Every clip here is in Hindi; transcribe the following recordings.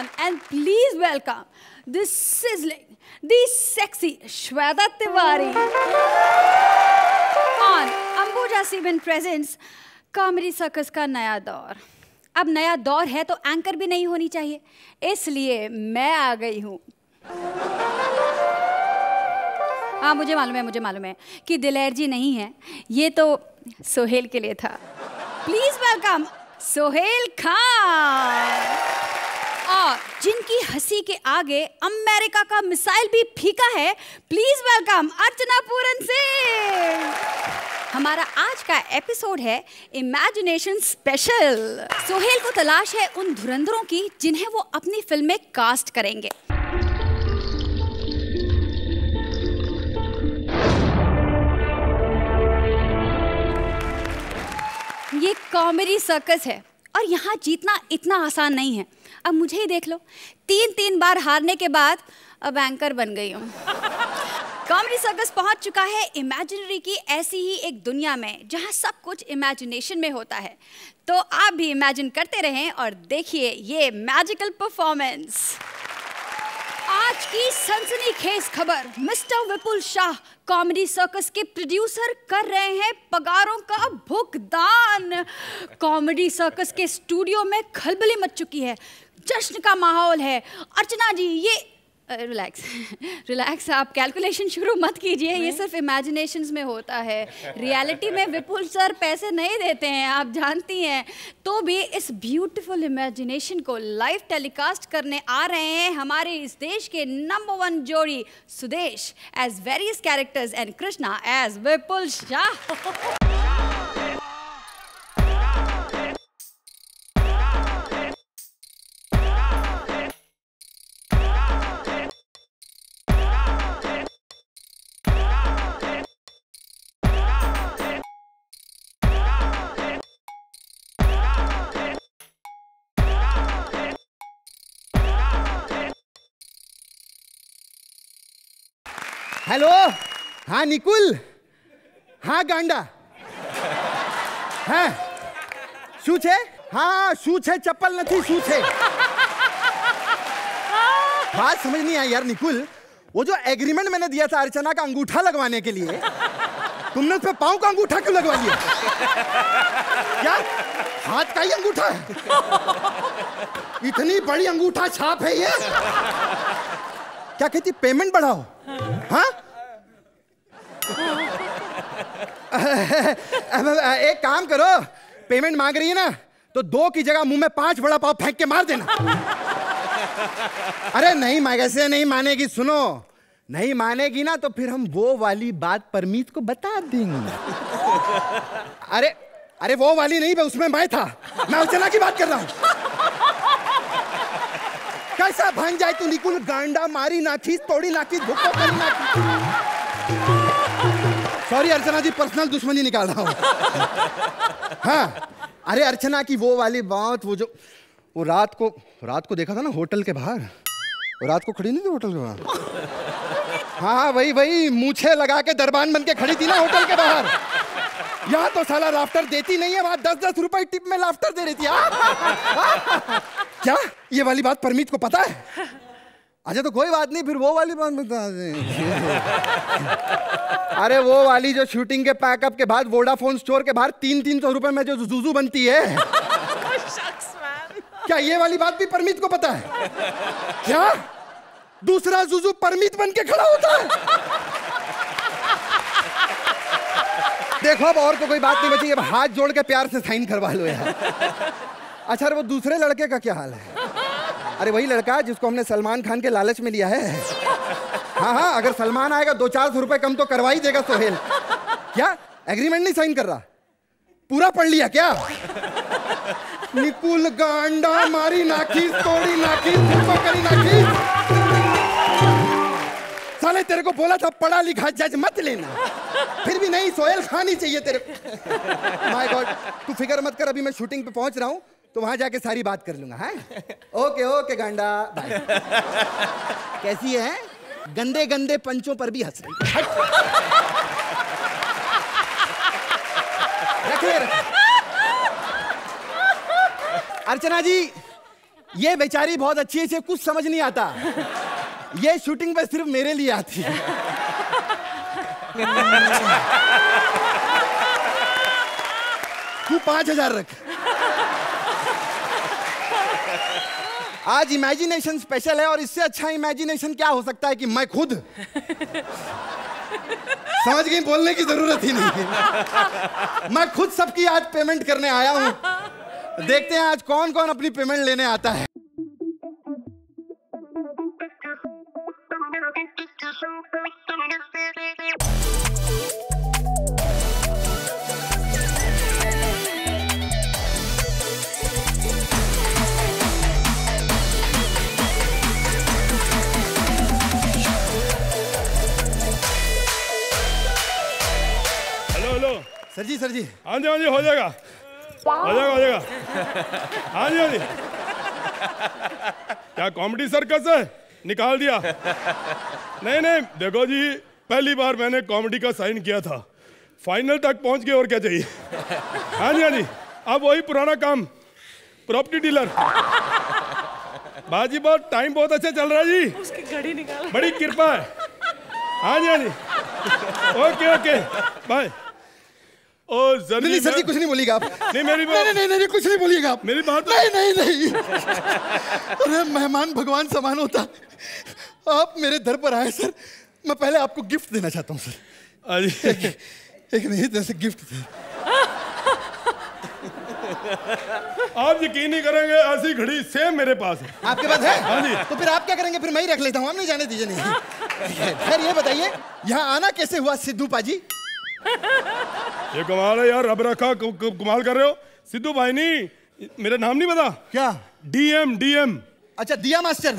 everyone and please welcome the sizzling, the sexy Shweta Tiwari on Ambuja Cement presents Comedy Circus का नया दौर। अब नया दौर है तो एंकर भी नहीं होनी चाहिए, इसलिए मैं आ गई हूँ। हाँ मुझे मालूम है कि दिलेर जी नहीं है, ये तो सोहेल के लिए था। Please welcome Sohail Khan. और जिनकी हंसी के आगे अमेरिका का मिसाइल भी फीका है, प्लीज वेलकम अर्चना पूरन सिंह। हमारा आज का एपिसोड है इमेजिनेशन स्पेशल। सोहेल को तलाश है उन धुरंधरों की जिन्हें वो अपनी फिल्म में कास्ट करेंगे। ये कॉमेडी सर्कस है और यहाँ जीतना इतना आसान नहीं है। अब मुझे ही देख लो, 3 बार हारने के बाद अब एंकर बन गई हूँ। कॉमेडी सर्कस पहुंच चुका है इमेजिनरी की ऐसी ही एक दुनिया में जहाँ सब कुछ इमेजिनेशन में होता है। तो आप भी इमेजिन करते रहें और देखिए ये मैजिकल परफॉर्मेंस। आज की सनसनीखेज खबर, mister Vipul Shah comedy circus के प्रोड्यूसर कर रहे हैं पगारों का भुगतान। कॉमेडी सर्कस के स्टूडियो में खलबली मच चुकी है, जश्न का माहौल है। अर्चना जी ये रिलैक्स आप कैलकुलेशन शुरू मत कीजिए, ये सिर्फ इमेजिनेशंस में होता है। रियलिटी में विपुल सर पैसे नहीं देते हैं, आप जानती हैं। तो भी इस ब्यूटीफुल इमेजिनेशन को लाइव टेलीकास्ट करने आ रहे हैं हमारे इस देश के नंबर 1 जोड़ी Sudesh as various characters and Krishna as Vipul Shah. Hello, हाँ निकुल, हाँ गांडा, हाँ शू छे? हाँ शू छे, चप्पल नहीं शू छे। बात समझ नहीं आई यार निकुल, वो जो एग्रीमेंट मैंने दिया था अर्चना का अंगूठा लगवाने के लिए, तुमने उस पे पाँव का अंगूठा क्यों लगवा लिया? क्या हाथ का ही अंगूठा है? इतनी बड़ी अंगूठा छाप है ये? क्या कहती पेमेंट बढ़ाओ? हाँ? एक काम करो, पेमेंट मांग रही है ना तो 2 की जगह मुंह में 5 बड़ा पाव फेंक के मार देना। अरे नहीं, कैसे नहीं मानेगी? सुनो, नहीं मानेगी ना तो फिर हम वो वाली बात परमीत को बता देंगे। अरे वो वाली नहीं, उसमें मैं था, मैं अर्चना की बात कर रहा हूं। कैसा भान जाए तू निकुल, गांडा मारी नाखी, तोड़ी नाखी, धुक्को करी नाखी। सॉरी अर्चना जी, पर्सनल दुश्मनी निकाल रहा हूँ। हाँ, अरे अर्चना की वो वाली बात, वो रात को देखा था ना होटल के बाहर, वो रात को खड़ी नहीं थी होटल के बाहर? हाँ वही मूछे लगा के दरबान बन के खड़ी थी ना होटल के बाहर। यहाँ तो साला लाफ्टर देती नहीं है, वहां 10-10 रुपए टिप में लाफ्टर दे रही थी। क्या ये वाली बात परमीत को पता है? अच्छा तो कोई बात नहीं, फिर वो वाली बात बता दे। अरे वो वाली जो शूटिंग के पैकअप के बाद वोडाफोन स्टोर के बाहर 300 रुपए में जो जुजू बनती है। क्या ये वाली बात भी परमीत को पता है? क्या दूसरा जुजू परमीत बन के खड़ा होता है? देखो अब और तो कोई बात नहीं बची, अब हाथ जोड़ के प्यार से साइन करवा लो यार। अच्छा वो दूसरे लड़के का क्या हाल है? अरे वही लड़का जिसको हमने सलमान खान के लालच में लिया है। हाँ, अगर सलमान आएगा 200-400 रुपए कम तो करवा ही देगा सोहेल। क्या एग्रीमेंट नहीं साइन कर रहा? पूरा पढ़ लिया क्या? निकुल गांडा मारी नाखी, तोड़ी नाखी, करी नाखी। साले तेरे को बोला था पढ़ा लिखा जज मत लेना, फिर भी नहीं, सोहेल खान ही चाहिए तेरे को। माय गॉड, तू फिक्र मत कर, अभी मैं शूटिंग पे पहुंच रहा हूँ तो वहां जाके सारी बात कर लूंगा। हाँ ओके गांडा बाय। कैसी है? गंदे गंदे पंचों पर भी हंस रही। अर्चना जी ये बेचारी बहुत अच्छी है, इसे कुछ समझ नहीं आता। ये शूटिंग पे सिर्फ मेरे लिए आती है। तू 5,000 रख। आज इमेजिनेशन स्पेशल है और इससे अच्छा इमेजिनेशन क्या हो सकता है कि मैं खुद समझ गई, बोलने की जरूरत ही नहीं है। मैं खुद सबकी आज पेमेंट करने आया हूं। देखते हैं आज कौन कौन अपनी पेमेंट लेने आता है। Sir ji, sir ji. हाँ जी, हाँ जी, हो जाएगा, हो जाएगा, हो जाएगा। हाँ जी, हाँ जी। क्या कॉमेडी सर्कस है? निकाल दिया? नहीं नहीं, देखो जी, पहली बार मैंने कॉमेडी का साइन किया था, फाइनल तक पहुंच गए, और क्या चाहिए। हाँ जी, हाँ जी। अब वही पुराना काम, प्रॉपर्टी डीलर। बाजी बहुत टाइम बहुत अच्छा चल रहा है जी, उसकी घड़ी निकाल, बड़ी कृपा है। हाँ जी, हाँ जी। Okay okay, bye. नहीं सर जी, कुछ नहीं बोलिएगा आप। नहीं मेरी बात, नहीं, नहीं, नहीं, नहीं, कुछ नहीं बोलिएगा आप। मेरी बात, नहीं नहीं नहीं। अरे मेहमान भगवान समान होता। आप मेरे दर पर आए सर, मैं पहले आपको गिफ्ट देना चाहता हूँ सर। एक नहीं, जैसे गिफ्ट। आप यकीन नहीं करेंगे, ऐसी घड़ी सेम मेरे पास है। आपके पास है? हाँ जी। तो फिर आप क्या करेंगे? फिर मैं ही रख लेता हूँ, आप नहीं जाने दीजिए। नहीं खैर, ये बताइए यहाँ आना कैसे हुआ सिद्धू पाजी? ये कमाल है यार, रब रखा कमाल कर रहे हो। सिद्धू भाई नहीं, मेरा नाम नहीं पता क्या? DM, DM. अच्छा, दिया मास्टर।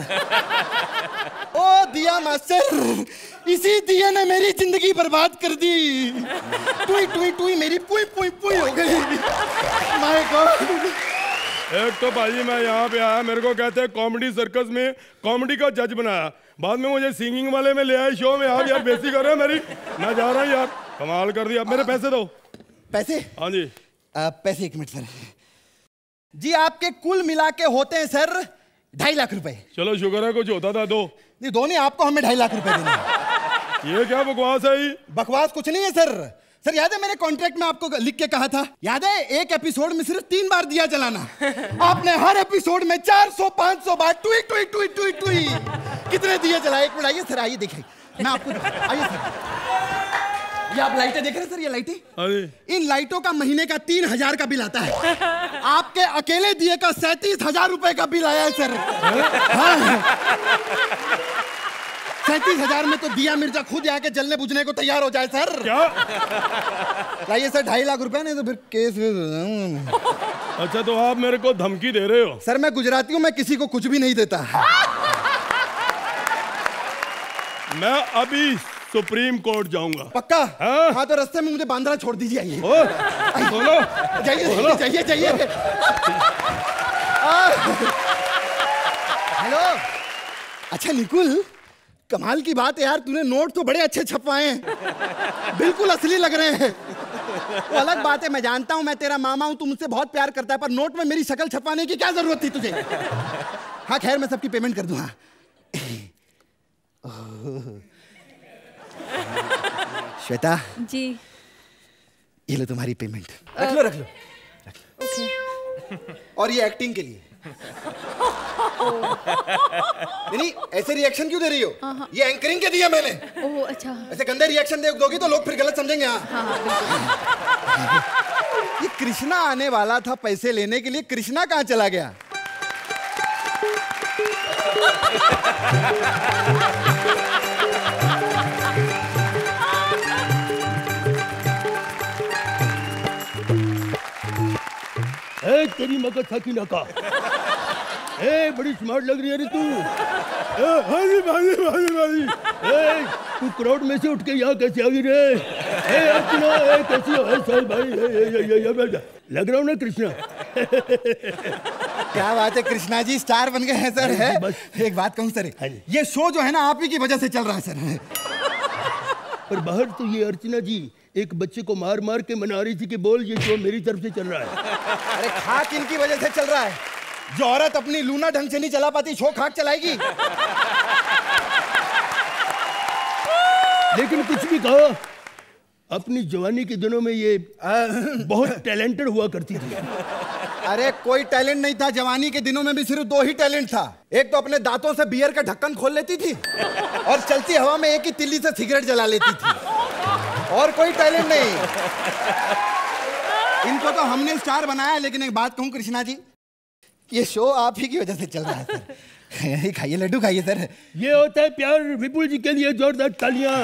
ओ दिया मास्टर, इसी दिया ने मेरी जिंदगी बर्बाद कर दी। टुई टुई टुई मेरी पुई पुई पुई हो गई। My god. एक तो भाई मैं यहाँ पे आया, मेरे को कहते हैं कॉमेडी सर्कस में कॉमेडी का जज बनाया, बाद में मुझे सिंगिंग वाले में ले आए शो में। आप यार बेइज्जती कर रहे हो मेरी, मैं जा रहा हूँ यार, कमाल कर दिया। मेरे पैसे दो। पैसे? हाँ जी। पैसे 1 मिनट सर जी। आपके कुल मिला के होते हैं सर 2.5 लाख रुपए। चलो शुक्र है कुछ होता था। दो नहीं, दो नहीं, आपको हमें 2.5 लाख रुपए देने। ये क्या बकवास है? बकवास कुछ नहीं है सर। सर याद है मैंने कॉन्ट्रैक्ट में आपको लिख के कहा था, याद है? एक एपिसोड में सिर्फ 3 बार दिया जलाना। आपने हर एपिसोड में 400-500 बार टुई टुई टुई टुई टुई। कितने दिए जलाए? 1 मिनट आइए सर, आइए देखिए, मैं आपको आइए सर। ये आप लाइटें देख रहे हैं सर? ये लाइटें, इन लाइटों का महीने का 3,000 का बिल आता है। आपके अकेले दिए का 37,000 रुपए का बिल आया है सर। हाँ। 37,000 में तो दिया मिर्जा खुद आके जलने बुझने को तैयार हो जाए सर। क्या? लाइए सर 2.5 लाख रुपए, नहीं तो फिर केस। अच्छा, तो आप मेरे को धमकी दे रहे हो? सर मैं गुजराती हूँ, मैं किसी को कुछ भी नहीं देता। मैं अभी सुप्रीम कोर्ट जाऊंगा। पक्का? हाँ? हाँ तो रास्ते में मुझे बांद्रा छोड़ दीजिए। आइए बोलो, जाइए जाइए जाइए। हेलो। अच्छा निकुल, कमाल की बात है यार, तूने नोट तो बड़े अच्छे छपवाए हैं, बिल्कुल असली लग रहे हैं। वो अलग बात है, मैं जानता हूँ मैं तेरा मामा हूँ, तू मुझसे बहुत प्यार करता है, पर नोट में मेरी शक्ल छपवाने की क्या जरूरत थी तुझे? हाँ खैर, मैं सबकी पेमेंट कर दूंगा। श्वेता जी, ये लो तुम्हारी पेमेंट। रख लो रख लो। ओके। और ये एक्टिंग के लिए। नहीं, ऐसे रिएक्शन क्यों दे रही हो? ये एंकरिंग के दिया मैंने। ओह अच्छा। ऐसे गंदे रिएक्शन दोगी तो लोग फिर गलत समझेंगे। ये कृष्णा आने वाला था पैसे लेने के लिए, कृष्णा कहाँ चला गया? तेरी मगज था की नका। बड़ी स्मार्ट लग रही है रे तू। भाजी भाजी भाजी भाजी, तू क्राउड में से उठ के यहाँ कैसे आ गई रे? कैसी हो साहब भाई? लग रहा हूँ ना कृष्णा? क्या बात है, कृष्णा जी स्टार बन गए हैं सर। है एक बात कहूँ सर, ये शो जो है ना आप ही की वजह से चल रहा है सर। पर बाहर तो ये अर्चना जी एक बच्चे को मार मार के मना रही थी कि बोल ये शो मेरी तरफ से चल रहा है। अरे खाक इनकी वजह से चल रहा है। जो औरत अपनी लूना ढंग से नहीं चला पाती, शो खाक चलाएगी? लेकिन कुछ भी कहो, अपनी जवानी के दिनों में ये बहुत टैलेंटेड हुआ करती थी। अरे कोई टैलेंट नहीं था, जवानी के दिनों में भी सिर्फ 2 ही टैलेंट था। एक तो अपने दांतों से बियर का ढक्कन खोल लेती थी और चलती हवा में एक ही तिल्ली से सिगरेट जला लेती थी, और कोई टैलेंट नहीं। इनको तो हमने स्टार बनाया। लेकिन एक बात कहूं कृष्णा जी, ये शो आप ही की वजह से चल रहा है सर। खाइए लड्डू खाइए सर। ये होता है प्यार। विपुल जी के लिए जोरदार तालियां।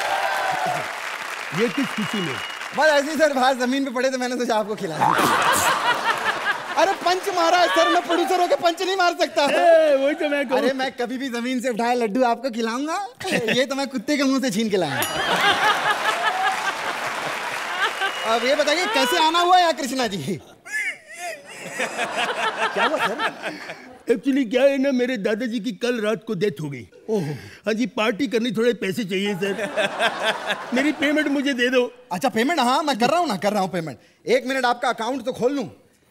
ये किस खुशी में? बस ऐसे ही सर, बाहर जमीन पे पड़े तो मैंने सोचा आपको खिला दूं। अरे पंच मारा है सर, मैं प्रोड्यूसर होकर पंच नहीं मार सकता। वही तो मैं कहूं। अरे मैं कभी भी जमीन से उठाया लड्डू आपको खिलाऊंगा। ये तो मैं कुत्ते के मुंह से छीन के लाया। अब ये बताइए कैसे आना हुआ यहाँ कृष्णा जी? क्या हुआ सर? एक्चुअली क्या है ना, मेरे दादाजी की कल रात को डेथ हो गई। हाँ जी, पार्टी करनी, थोड़े पैसे चाहिए सर। मेरी पेमेंट मुझे दे दो। अच्छा पेमेंट, हाँ मैं कर रहा हूँ पेमेंट। 1 मिनट आपका अकाउंट तो खोल लूं।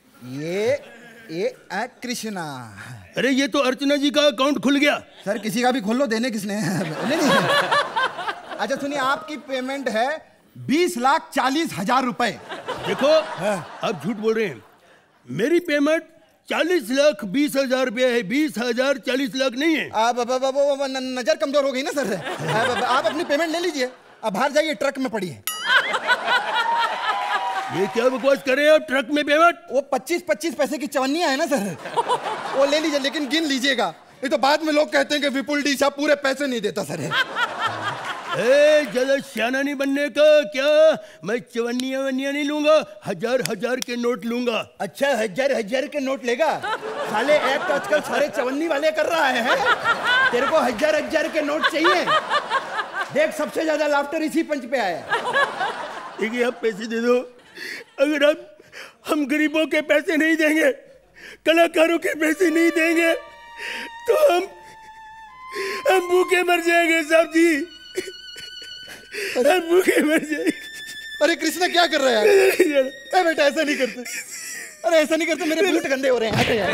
ये कृष्णा। अरे ये तो अर्चना जी का अकाउंट खुल गया। सर किसी का भी खोल लो, देने किसने? नहीं। अच्छा सुनिए, आपकी पेमेंट है 20,40,000 रुपए। देखो आप झूठ बोल रहे हैं। मेरी पेमेंट 40,20,000 रुपया है। 20,000 40 लाख नहीं है। नजर कमजोर हो गई ना सर। आप अपनी पेमेंट ले लीजिए, अब बाहर जाइए, ट्रक में पड़ी है। ये क्या बकवास कर रहे हैं आप? ट्रक में पेमेंट? वो 25-25 पैसे की चवन्नियां है ना सर, वो ले लीजिए, लेकिन गिन लीजिएगा। ये तो बाद में लोग कहते हैं कि विपुल डी साहब पूरे पैसे नहीं देता सर। ज्यादा सियाना नहीं बनने का। क्या मैं चवन्नियां वन्नियां नहीं लूंगा, 1000 के नोट लूंगा। अच्छा 1000 के नोट लेगा? साले एक तो आजकल सारे चवन्नी वाले कर रहा है। तेरे को 1000 के नोट चाहिए? देख सबसे ज्यादा लाफ्टर इसी पंच पे आया। देखिए आप पैसे दे दो। अगर हम गरीबों के पैसे नहीं देंगे, कलाकारों के पैसे नहीं देंगे, तो हम भूखे मर जाएंगे साहब जी। हम भूखे मर जाएंगे। अरे कृष्णा क्या कर रहा है यार? अरे बेटा ऐसा नहीं करते, अरे ऐसा नहीं करते, मेरे बूट गंदे हो रहे हैं यार।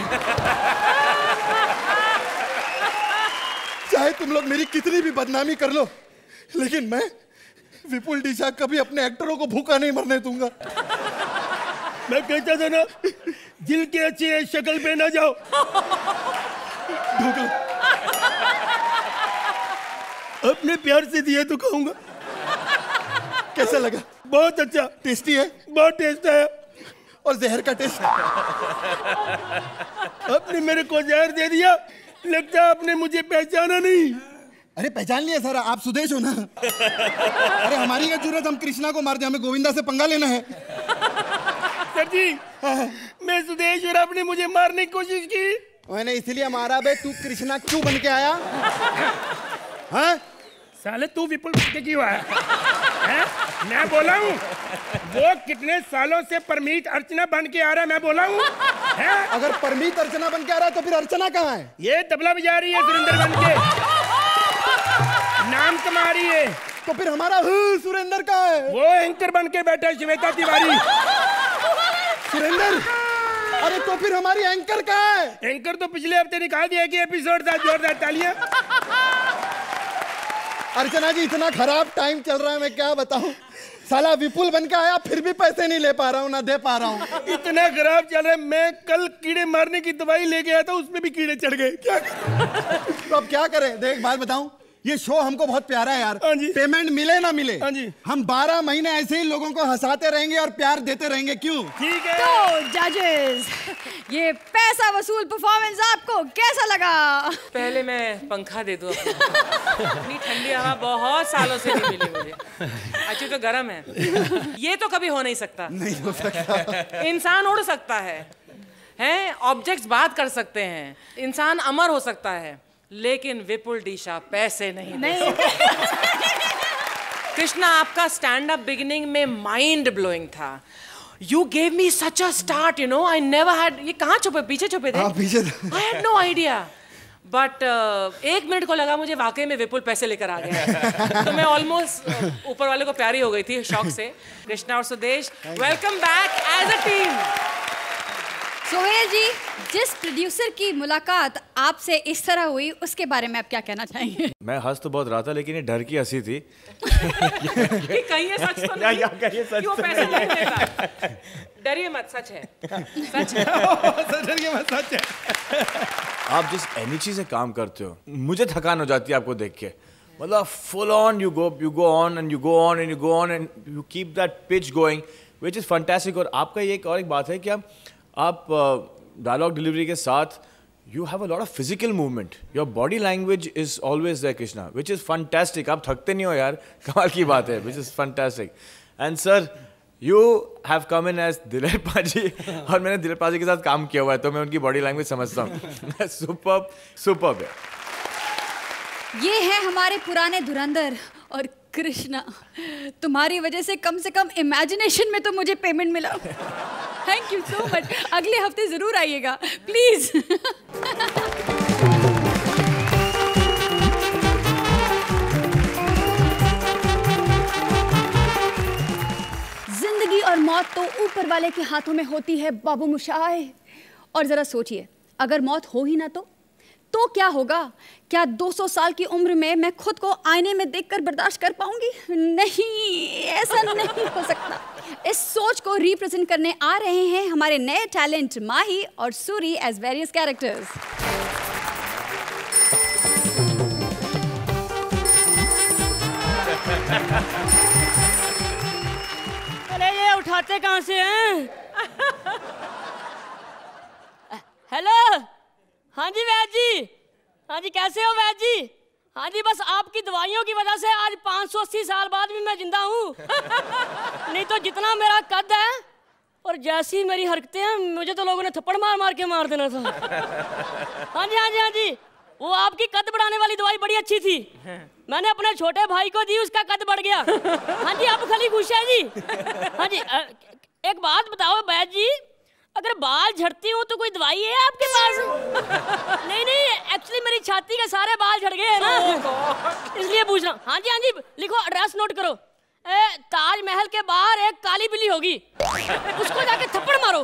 चाहे तुम लोग मेरी कितनी भी बदनामी कर लो, लेकिन मैं विपुल डी साहब कभी अपने एक्टरों को भूखा नहीं मरने दूंगा। मैं कहता था ना, दिल के अच्छे हैं, शक्ल पे ना जाओ। अपने प्यार से दिया तो खाऊंगा। कैसा लगा? बहुत अच्छा। टेस्टी है? बहुत टेस्ट है। और जहर का टेस्ट? आपने मेरे को जहर दे दिया, लगता है आपने मुझे पहचाना नहीं। अरे पहचान लिया सर, आप सुदेश हो ना? अरे हमारी क्या जरूरत, हम कृष्णा को मार दे, हमें गोविंदा से पंगा लेना है। सर जी मैं सुदेश और आपने मुझे मारने की कोशिश की। मैंने इसलिए मारा बे, तू कृष्णा क्यों बन के आया? हाँ साले तू विपुल के क्यों आया? मैं बोला हूँ वो कितने सालों से परमीत अर्चना बन के आ रहा है, मैं बोला हूँ। अगर परमीत अर्चना बन के आ रहा है तो फिर अर्चना कहाँ है? ये तबला बजा रही है सुरेंद्र बन के, नाम कमा रही है। तो फिर हमारा सुरेंद्र कहाँ है? वो एंकर बन के बैठा है, श्वेता तिवारी। सुरेंद्र? अरे तो फिर हमारी एंकर कहाँ है? एंकर तो पिछले हफ्ते निकाल दिया कि एपिसोड था। जोरदार तालियां। अर्चना जी इतना खराब टाइम चल रहा है, मैं क्या बताऊं। साला विपुल बन के आया, फिर भी पैसे नहीं ले पा रहा हूँ, ना दे पा रहा हूँ। इतना खराब चल रहा है, मैं कल कीड़े मारने की दवाई लेके आया था, उसमें भी कीड़े चढ़ गए। क्या तो अब क्या करें? देख बात बताऊं, ये शो हमको बहुत प्यारा है यार। पेमेंट मिले ना मिले, हम 12 महीने ऐसे ही लोगों को हंसाते रहेंगे और प्यार देते रहेंगे। क्यों? ठीक है। तो जजेस, ये पैसा वसूल परफॉर्मेंस आपको कैसा लगा? पहले मैं पंखा दे दूं। इतनी ठंडी हवा बहुत सालों से नहीं मिली मुझे। अच्छी तो गर्म है। ये तो कभी हो नहीं सकता। नहीं हो सकता। इंसान उड़ सकता है, ऑब्जेक्ट्स बात कर सकते हैं, इंसान अमर हो सकता है, लेकिन विपुल डी शाह पैसे नहीं। कृष्णा आपका स्टैंड अप बिगिनिंग में माइंड ब्लोइंग था। You gave me such a start, you know. I never had. ये कहाँ छुपे? पीछे छुपे थे? हाँ पीछे। I had no idea. But 1 minute को लगा मुझे वाकई में विपुल पैसे लेकर आ गया। तो मैं ऑलमोस्ट ऊपर वाले को प्यारी हो गई थी शौक से। कृष्णा और Sudesh, welcome back as a team. Sohail ji, जिस प्रोड्यूसर की मुलाकात आपसे इस तरह हुई उसके बारे में आप क्या कहना चाहेंगे? मैं हंस तो बहुत रहा था, लेकिन ये डर की हंसी थी कि कहीं ये सच तो नहीं कहीं सच कि वो पैसे नहीं देगा। डरिए मत, सच है, सच है। सच है। आप जिस एनर्जी से काम करते हो, मुझे थकान हो जाती है आपको देख के। मतलब full on you go on and you go on and you go on and you keep that pitch going, which is fantastic. और आपका ये एक और एक बात है कि आप डायलॉग डिलीवरी के साथ you have a lot of physical movement, your body language is always there Krishna, which is fantastic. आप थकते नहीं हो यार, कमाल की बात है, which is fantastic. And sir, you have come in as Dilip paaji, और मैंने दिलीप पाजी के साथ काम किया हुआ है, तो मैं उनकी बॉडी लैंग्वेज समझता हूँ। सुपर्ब, सुपर्ब है। ये है हमारे पुराने धुरंधर और कृष्णा। तुम्हारी वजह से कम इमेजिनेशन में तो मुझे पेमेंट मिला। Thank you so much. अगले हफ्ते जरूर आइएगा प्लीज। जिंदगी और मौत तो ऊपर वाले के हाथों में होती है बाबू मुशाए। और जरा सोचिए, अगर मौत हो ही ना तो क्या होगा? क्या 200 साल की उम्र में मैं खुद को आईने में देखकर बर्दाश्त कर पाऊंगी? नहीं, ऐसा नहीं हो सकता। इस सोच को रिप्रेजेंट करने आ रहे हैं हमारे नए टैलेंट माही और सूरी एज वेरियस कैरेक्टर्स। अरे ये उठाते कहाँ से हैं? हेलो, हाँ जी वैद जी, हाँ जी कैसे हो वैद जी? हाँ जी, बस आपकी दवाइयों की वजह से आज 580 साल बाद भी मैं जिंदा हूँ। नहीं तो जितना मेरा कद है और जैसी मेरी हरकतें हैं, मुझे तो लोगों ने थप्पड़ मार मार के मार देना था। हाँ जी हाँ जी हाँ जी, वो आपकी कद बढ़ाने वाली दवाई बड़ी अच्छी थी, मैंने अपने छोटे भाई को दी, उसका कद बढ़ गया। हाँ जी, आप खाली खुश है जी? हाँ जी, एक बात बताओ वैद जी, अगर बाल झड़ती हो तो कोई दवाई है आपके पास? नहीं नहीं, एक्चुअली मेरी छाती के सारे बाल झड़ गए हैं ना, इसलिए पूछ रहा हूँ। हाँ जी, लिखो, एड्रेस नोट करो। ताजमहल के बाहर एक काली बिल्ली होगी, उसको जाके थप्पड़ मारो।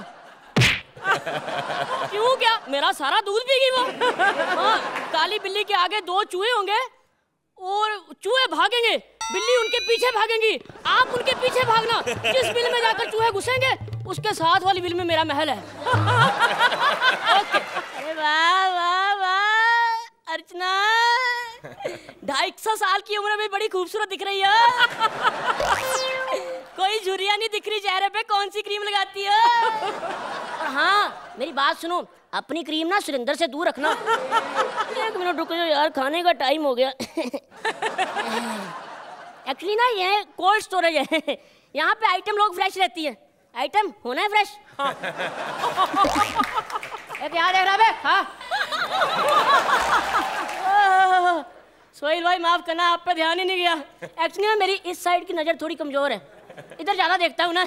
क्यों, क्या मेरा सारा दूध पी गई वो? हाँ, काली बिल्ली के आगे 2 चूहे होंगे और चूहे भागेंगे, बिल्ली उनके पीछे भागेंगी, आप उनके पीछे भागना। जिस बिल में जाकर चूहे घुसेंगे उसके साथ वाली बिल में मेरा महल है। ओके। अरे वाह वाह वाह अर्चना, 250 साल की उम्र में बड़ी खूबसूरत दिख रही है। कोई झुर्रियां नहीं दिख रही चेहरे पे, कौन सी क्रीम लगाती है? और हाँ, मेरी बात सुनो, अपनी क्रीम ना सुरेंद्र से दूर रखना। 1 मिनट रुको यार, खाने का टाइम हो गया। एक्चुअली ना ये कोल्ड स्टोरेज है, यहाँ पे आइटम लोग फ्रेश रहती है। आइटम होना है फ्रेश। हाँ। क्या देख रहा है? हाँ। सोहेल भाई माफ करना, आप पे ध्यान ही नहीं गया। एक्चुअली ना मेरी इस साइड की नजर थोड़ी कमजोर है, इधर ज्यादा देखता हूँ ना।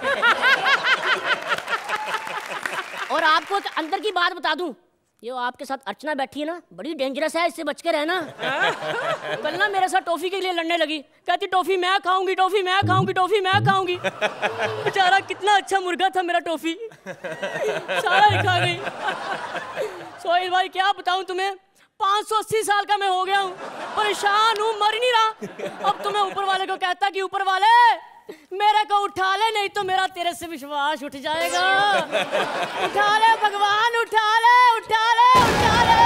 और आपको एक अंदर की बात बता दूं, ये आपके साथ अर्चना बैठी है ना, बड़ी डेंजरस है, इससे बच के रहना। कल ना मेरे साथ टॉफी के लिए लड़ने लगी, कहती टॉफी मैं खाऊंगी, टॉफी मैं खाऊंगी, टॉफी मैं खाऊंगी। बेचारा कितना अच्छा मुर्गा था मेरा टॉफी, सारा ही खा गई। सोहेल भाई क्या बताऊं तुम्हें, 580 साल का मैं हो गया हूँ, परेशान हूँ, मर नहीं रहा। अब तो मैं ऊपर वाले को कहता कि ऊपर वाले मेरे को उठा ले, नहीं तो मेरा तेरे से विश्वास उठ जाएगा। उठा ले भगवान, उठा ले, उठा ले, उठा ले।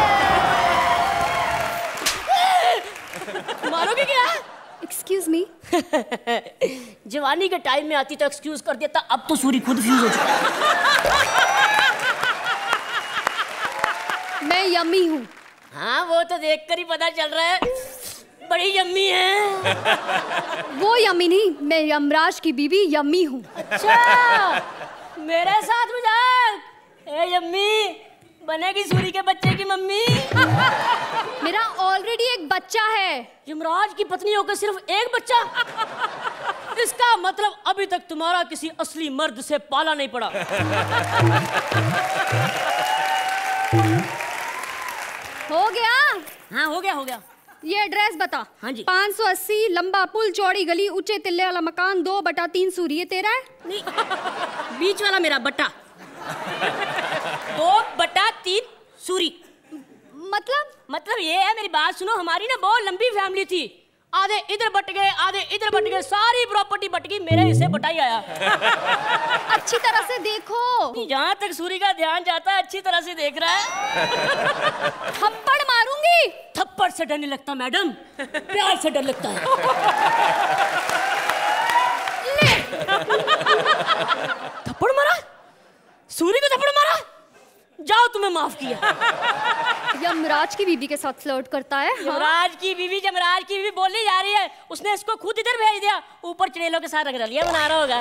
मारोगे क्या? Excuse me. जवानी के टाइम में आती तो एक्सक्यूज कर देता, अब तो सूरी खुद फ्यूज हो चुका है। मैं यम्मी हूँ। हाँ, वो तो देखकर ही पता चल रहा है, बड़ी यम्मी है। वो यम्मी नहीं, मैं यमराज की बीवी यम्मी हूँ। अच्छा, मेरे साथ मजाक? ए यम्मी, बनेगी सूरी के बच्चे की मम्मी। मेरा ऑलरेडी एक बच्चा है। यमराज की पत्नी होकर सिर्फ एक बच्चा? इसका मतलब अभी तक तुम्हारा किसी असली मर्द से पाला नहीं पड़ा। हो गया? हाँ हो गया, हो गया। ये एड्रेस बता। हाँ जी। 580 लंबा पुल, चौड़ी गली, ऊंचे तिल्ले वाला मकान, 2/3 सूरी। ये तेरा है? नहीं, बीच वाला मेरा बट्टा। सूरी। मतलब ये है, मेरी बात सुनो, हमारी ना बहुत लंबी फैमिली थी, आधे इधर बट गए, आधे इधर बट गए, सारी प्रॉपर्टी बट गई, मेरे हिस्से बटाई आया। अच्छी तरह से देखो। जहाँ तक सूरी का ध्यान जाता है अच्छी तरह से देख रहा है। थप्पड़ मारूंगी। थप्पड़ से डर नहीं लगता मैडम, प्यार से डर लगता है। थप्पड़ मारा, सूरी को थप्पड़ मारा, जाओ तुम्हें माफ किया। यमराज की बीवी के साथ फ्लर्ट करता है। यमराज की बीवी बोली जा रही है, उसने इसको खुद इधर भेज दिया, ऊपर चुड़ैलों के साथ रंगरलिया बना रहा होगा।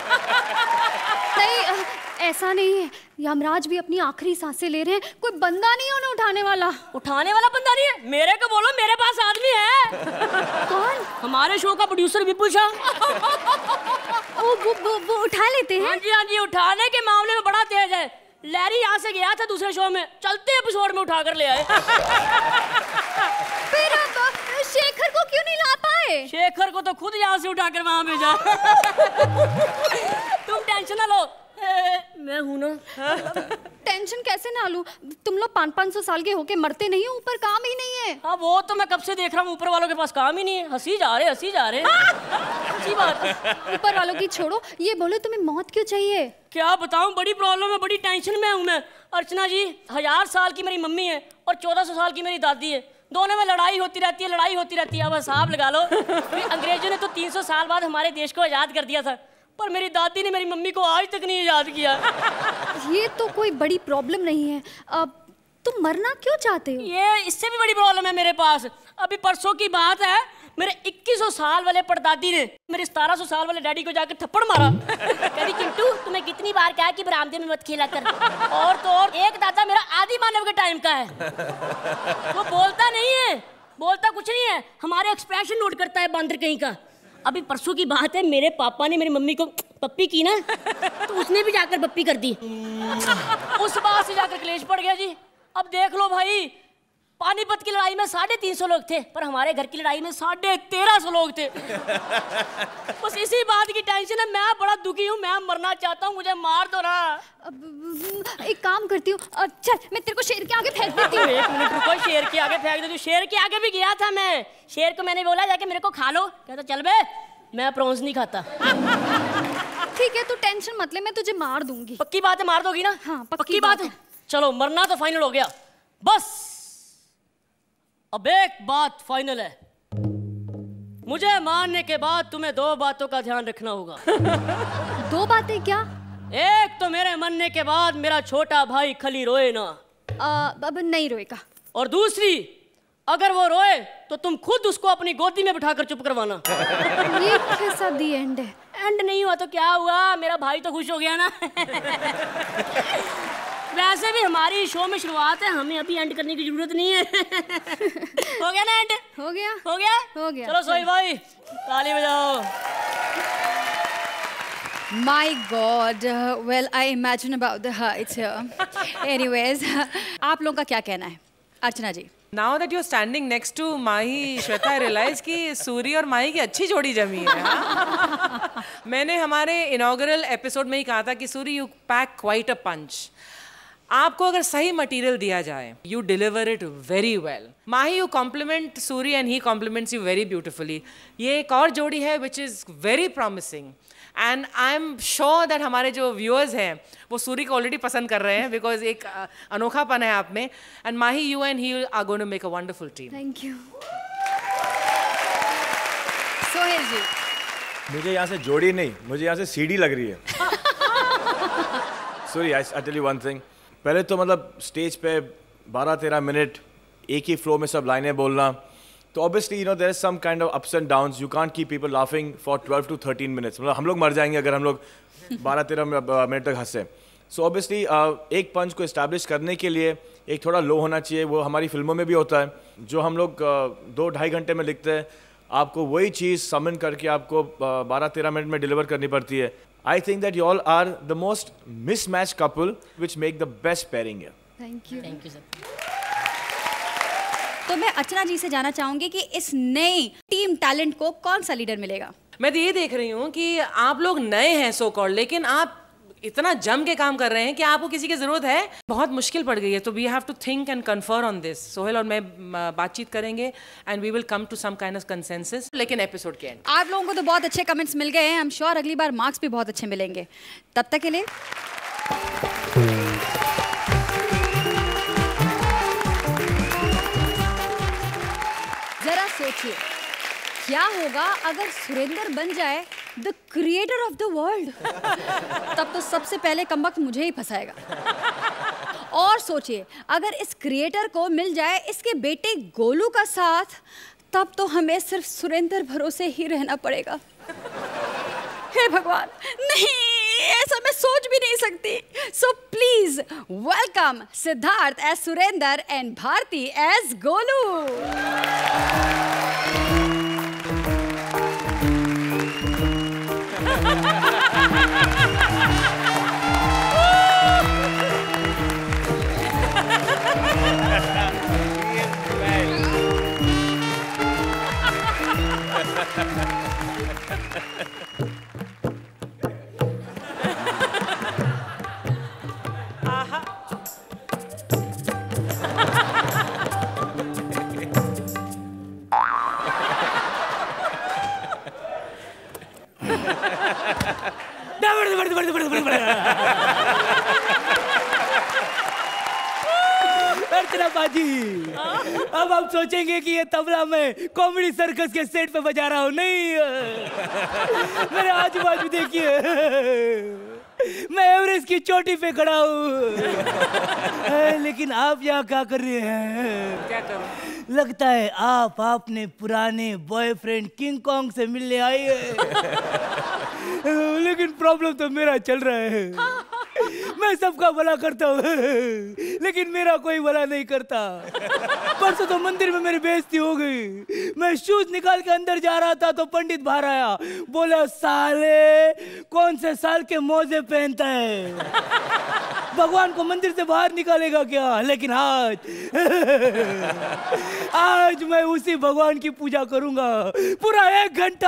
नहीं, ऐसा नहीं है, यमराज भी अपनी आखिरी सांसें ले रहे हैं, कोई बंदा नहीं है उन्हें उठाने वाला बंदा नहीं है। मेरे को बोलो, मेरे पास आदमी है। कौन? हमारे शो का प्रोड्यूसर विपुल शाह। वो उठा लेते हैं। हाँ जी, उठाने के मामले में बड़ा तेज है। लैरी यहाँ से गया था दूसरे शो में, चलते एपिसोड में उठा कर ले आए। फिर अब शेखर को क्यों नहीं ला पाए? शेखर को तो खुद यहाँ से उठाकर वहां भेजा। तुम टेंशन ना लो, मैं हूं ना। टेंशन कैसे ना लूं? तुम लोग 500 साल के होके मरते नहीं हो, ऊपर काम ही नहीं है। हाँ, वो तो मैं कब से देख रहा हूँ, ऊपर वालों के पास काम ही नहीं है, हंसी जा रहे। अच्छी बात है। ऊपर वालों की छोड़ो, ये बोलो तुम्हें मौत क्यों चाहिए? क्या बताऊं, बड़ी प्रॉब्लम है, बड़ी टेंशन में हूं मैं। अर्चना जी, 1000 साल की मेरी मम्मी है और 1400 साल की मेरी दादी है, दोनों में लड़ाई होती रहती है। अब हिसाब लगा लो, अंग्रेजों ने तो 300 साल बाद हमारे देश को आजाद कर दिया था, पर मेरी दादी ने मेरी मम्मी को आज तक नहीं आजाद किया। ये तो कोई बड़ी प्रॉब्लम नहीं है, अब तुम मरना क्यों चाहते हो? ये इससे भी बड़ी प्रॉब्लम है मेरे पास। अभी परसों की बात है, मेरे 2100 साल वाले परदादी ने मेरे 1700 साल वाले डैडी को जाकर थप्पड़ मारा। कभी चिंटू, तुम्हें कितनी बार कहा कि बरामदे में मत खेला कर। और तो और, एक दादा मेरा आदि मानव के टाइम का है, वो बोलता नहीं है, बोलता कुछ नहीं है, हमारे एक्सप्रेशन नोट करता है, बंदर कहीं का। अभी परसों की बात है, मेरे पापा ने मेरी मम्मी को पप्पी की ना, तो उसने भी जाकर पप्पी कर दी। उस बात से जाकर क्लेश पड़ गया जी। अब देख लो भाई, पानीपत की लड़ाई में 350 लोग थे, पर हमारे घर की लड़ाई में 1350 लोग थे। बस इसी बात की टेंशन है, मैं बड़ा दुखी हूँ, मैं मरना चाहता हूँ, मुझे मार दो ना। एक काम करती हूँ, चल मैं तेरे को शेर के आगे फेंक देती हूँ। 1 मिनट रुको, शेर के आगे फेंक देती हूँ। शेर के आगे भी गया था मैं, शेर को मैंने बोला जाके मेरे को खा लो, कहता चल बे, मैं प्रॉन्स नहीं खाता। ठीक है, तू टेंशन मत ले, मैं तुझे मार दूंगी। पक्की बात है, मार दोगी ना? हाँ, पक्की बात है। चलो, मरना तो फाइनल हो गया। बस अब एक बात फाइनल है, मुझे मारने के बाद तुम्हें 2 बातों का ध्यान रखना होगा। 2 बातें क्या? एक तो मेरे मरने के बाद मेरा छोटा भाई खली रोए ना। अब नहीं रोएगा। और दूसरी, अगर वो रोए तो तुम खुद उसको अपनी गोदी में बिठाकर चुप करवाना। ये कैसा दी एंड है? एंड नहीं हुआ तो क्या हुआ, मेरा भाई तो खुश हो गया ना। वैसे भी हमारी शो में शुरुआत है, हमें अभी एंड करने की जरूरत नहीं है। हो गया ना एंड? हो गया। हो गया। चलो सोई भाई, ताली बजाओ। My God, well I imagine about the heights here. Anyways, आप लोगों का क्या कहना है? अर्चना जी। Now that you're standing next to Mahi, Shweta, I realize कि सूरी और माही की अच्छी जोड़ी जमी है। हाँ? मैंने हमारे इनॉग्रल एपिसोड में ही कहा था कि Suri you pack quite a punch. आपको अगर सही मटेरियल दिया जाए, you deliver it very well. Mahi, you compliment Suri and he compliments you very beautifully. ये एक और जोड़ी है which is very promising, and I am sure that हमारे जो व्यूअर्स हैं वो सूरी को ऑलरेडी पसंद कर रहे हैं, बिकॉज एक अनोखापन है आप में। And Mahi, you and he are going to make a wonderful team. Thank you. Sohail ji. मुझे यहाँ से जोड़ी नहीं, मुझे यहाँ से सीडी लग रही है। Sorry, I tell you one thing. पहले तो मतलब स्टेज पे 12-13 मिनट एक ही फ्लो में सब लाइनें बोलना, तो obviously you know there is some kind of ups and downs, you can't keep people laughing for 12 to 13 minutes. मतलब हम लोग मर जाएंगे अगर हम लोग 12-13 मिनट तक हंसे। सो ऑब्वियसली एक पंच को इस्टेब्लिश करने के लिए एक थोड़ा लो होना चाहिए, वो हमारी फिल्मों में भी होता है। जो हम लोग 2-2.5 घंटे में लिखते हैं, आपको वही चीज़ समन करके आपको 12-13 मिनट में डिलीवर करनी पड़ती है। I think that you all are the most mismatched couple which make the best pairing here. Thank you. Thank you, sir. तो मैं अर्चना जी से जानना चाहूंगी कि इस नई टीम टैलेंट को कौन सा लीडर मिलेगा? मैं तो ये देख रही हूँ कि आप लोग नए हैं सो कॉल्ड, लेकिन आप इतना जम के काम कर रहे हैं कि आपको किसी की जरूरत है, बहुत मुश्किल पड़ गई है। तो we have to think and confirm on this. Sohail और मैं बातचीत करेंगे and we will come to some kind of consensus, लेकिन एपिसोड के एंड। आप लोगों को तो बहुत अच्छे कमेंट्स मिल गए हैं, आई एम श्योर अगली बार मार्क्स भी बहुत अच्छे मिलेंगे। तब तक के लिए जरा सोचिए क्या होगा अगर सुरेंद्र बन जाए the creator of the world. तब तो सबसे पहले कमबख्त मुझे ही फंसाएगा। और सोचिए अगर इस क्रिएटर को मिल जाए इसके बेटे गोलू का साथ, तब तो हमें सिर्फ सुरेंद्र भरोसे ही रहना पड़ेगा। हे भगवान, नहीं, ऐसा मैं सोच भी नहीं सकती। So please welcome Siddharth as Surendra and Bharti as Golu. Archana baji, अब आप सोचेंगे कि ये तबला मैं कॉमेडी सर्कस के सेट पे बजा रहा हूँ। नहीं, मेरे आजू बाजू देखिए, मैं एवरेस्ट की चोटी पे खड़ा हूँ। लेकिन आप यहाँ क्या कर रहे हैं? क्या करूं? लगता है आप अपने पुराने बॉयफ्रेंड किंग कॉन्ग से मिलने आए हैं। लेकिन प्रॉब्लम तो मेरा चल रहा है। मैं सबका भला करता हूँ, लेकिन मेरा कोई भला नहीं करता। परसों तो मंदिर में मेरी बेइज्जती हो गई। मैं शूज निकाल के अंदर जा रहा था तो पंडित बाहर आया, बोला साले कौन से साल के मोजे पहनता है, भगवान को मंदिर से बाहर निकालेगा क्या? लेकिन आज मैं उसी भगवान की पूजा करूंगा पूरा 1 घंटा।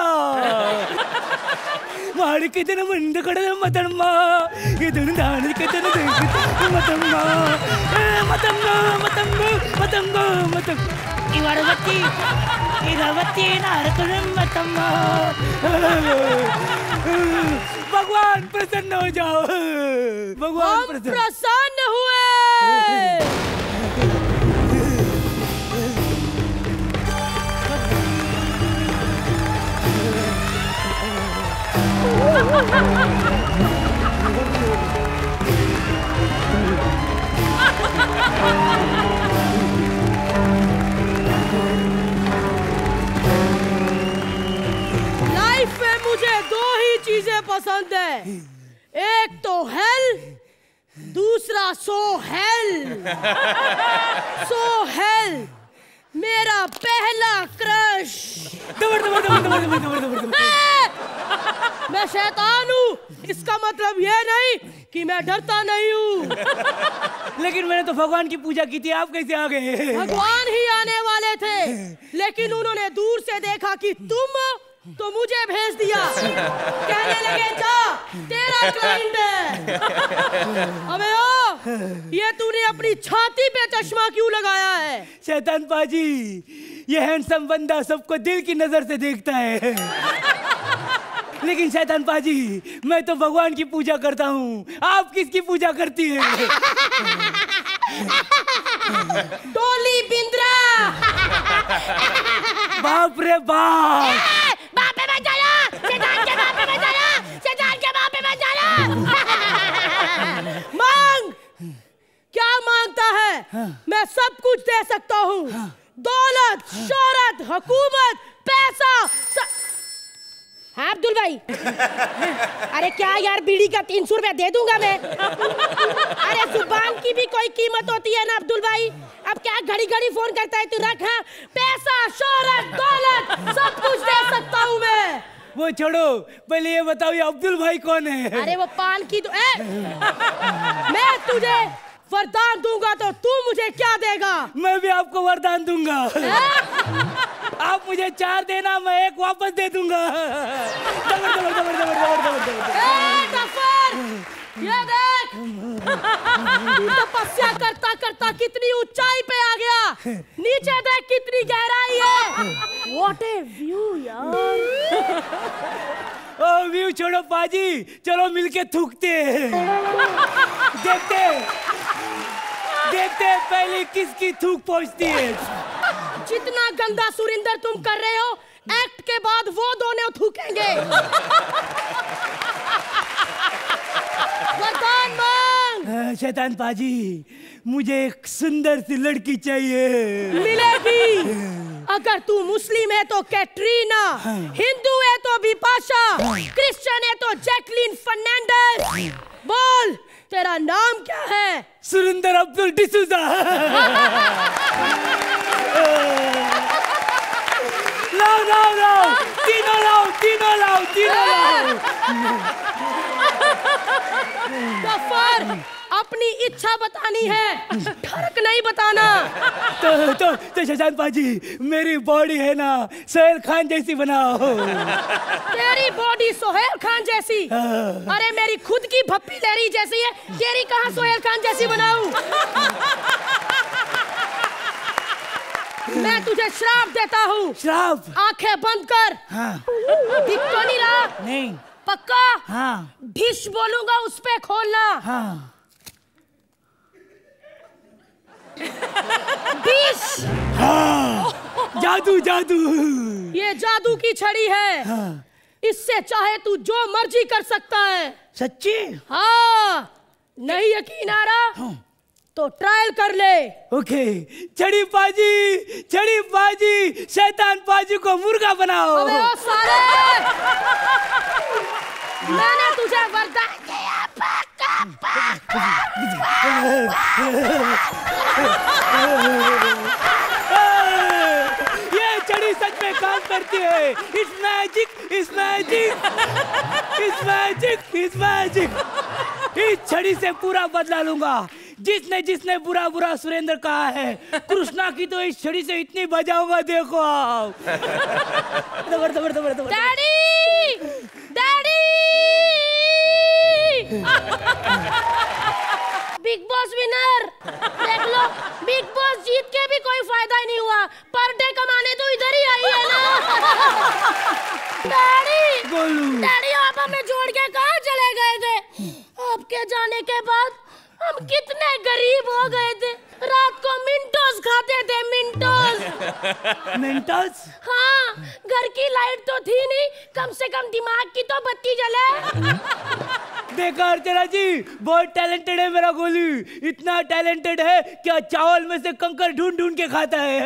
मार के दिन मंद कड़े मतम्मा, इधर दान के दिन मतम्मा, मतम्मा मतम्मा मतम्मा मतम इवारवती इरावती नारकन मतम्मा। भगवान प्रसन्न हो जाओ, भगवान प्रसन्न हुए। लाइफ में मुझे 2 ही चीजें पसंद है, एक तो हेल, दूसरा सो हेल। सो हेल मेरा पहला क्रश। मैं शैतान हूँ, इसका मतलब ये नहीं कि मैं डरता नहीं हूँ। लेकिन मैंने तो भगवान की पूजा की थी, आप कैसे आ गए? भगवान ही आने वाले थे, लेकिन उन्होंने दूर से देखा कि तुम, तो मुझे भेज दिया। कहने लगे जा तेरा क्लाइंट है। अबे ओ, ये तूने अपनी छाती पे चश्मा क्यों लगाया है? शैतान पाजी, ये हैंडसम बंदा सबको दिल की नजर से देखता है। लेकिन शैतान पाजी, मैं तो भगवान की पूजा करता हूँ, आप किसकी पूजा करती हैं? डोली बिंद्रा। बाप रे बाप, बाप पे मत जाना, शैतान के बाप पे मत जाना, शैतान के बाप पे मत जाना। मांग, क्या मांगता है? मैं सब कुछ दे सकता हूँ। दौलत, शोहरत, हुकूमत, पैसा। हाँ अब्दुल भाई। अरे क्या यार, बीड़ी का 300 रुपया दे दूंगा मैं। अरे जुबान की भी कोई कीमत होती है ना अब्दुल भाई। अब क्या घड़ी घड़ी फोन करता है तू? रख। हाँ, पैसा, शोहरत, दौलत सब कुछ दे सकता हूँ मैं। वो छोड़ो, पहले ये बताओ ये अब्दुल भाई कौन है? अरे वो पान की मैं तुझे वरदान दूंगा तो तू मुझे क्या देगा? मैं भी आपको वरदान दूंगा। आप मुझे 4 देना, मैं 1 वापस दे दूंगा। ये देख, तपस्या करता करता कितनी ऊंचाई पे आ गया। नीचे देख कितनी गहराई है। What a view यार। ओ व्यू छोड़ो पाजी, चलो मिलके थूकते हैं। देखते पहले किसकी थूक पहुंचती है। जितना गंदा सुरिंदर तुम कर रहे हो, एक्ट के बाद वो दोनों थूकेंगे। वरदान मांग। शैतान पाजी, मुझे एक सुंदर सी लड़की चाहिए। मिलेगी। अगर तू मुस्लिम है तो कैटरीना, हिंदू है तो बिपाशा, क्रिश्चियन है तो जैकलिन फर्नांडिस। बोल, तेरा नाम क्या है? सुरिंदर अब्दुल डिसूजा। लाओ, तीनों लाओ। गफ्फार, अपनी इच्छा बतानी है, ठरक नहीं बताना। तो शैतान पाजी, मेरी बॉडी है ना सोहेल खान जैसी बनाओ। तेरी बॉडी सोहेल खान जैसी? अरे मेरी खुद की भप्पी लहरी जैसी है, तेरी कहाँ सोहेल खान जैसी बनाऊं? मैं तुझे श्राप देता हूँ। श्राप? आंखें बंद कर। हाँ। दिख तो नहीं रहा? नहीं। पक्का? हाँ। ढिश बोलूंगा उस पे खोलना। हाँ। ढिश। हाँ। जादू। ये जादू की छड़ी है। हाँ। इससे चाहे तू जो मर्जी कर सकता है। सच्ची? हाँ। नहीं यकीन आ रहा? हाँ। तो ट्रायल कर ले। ओके। छड़ी पाजी, शैतान पाजी को मुर्गा बनाओ। अबे ओ साले, मैंने तुझे वरदान दिया। ये छड़ी सच में काम करती है। It's magic. इस छड़ी से पूरा बदला लूंगा। जिसने बुरा सुरेंद्र कहा है, कृष्णा की तो इस छड़ी से इतनी बजाऊंगा, देखो आप। Daddy Bigg Boss winner. देख लो, बिग बॉस जीत के भी कोई फायदा ही नहीं हुआ। पर डे कमाने तो इधर ही आई है ना। डैडी आप हमें छोड़ के कहाँ चले गए थे? आपके जाने के बाद हम कितने गरीब हो गए थे। रात को मिंटोस खाते थे, मिंटोस? हाँ, घर की लाइट तो थी नहीं, कम से कम दिमाग की तो बत्ती जले। देखा अर्चना जी, बहुत टैलेंटेड है मेरा गोलू। इतना टैलेंटेड है कि चावल में से कंकर ढूंढ के खाता है।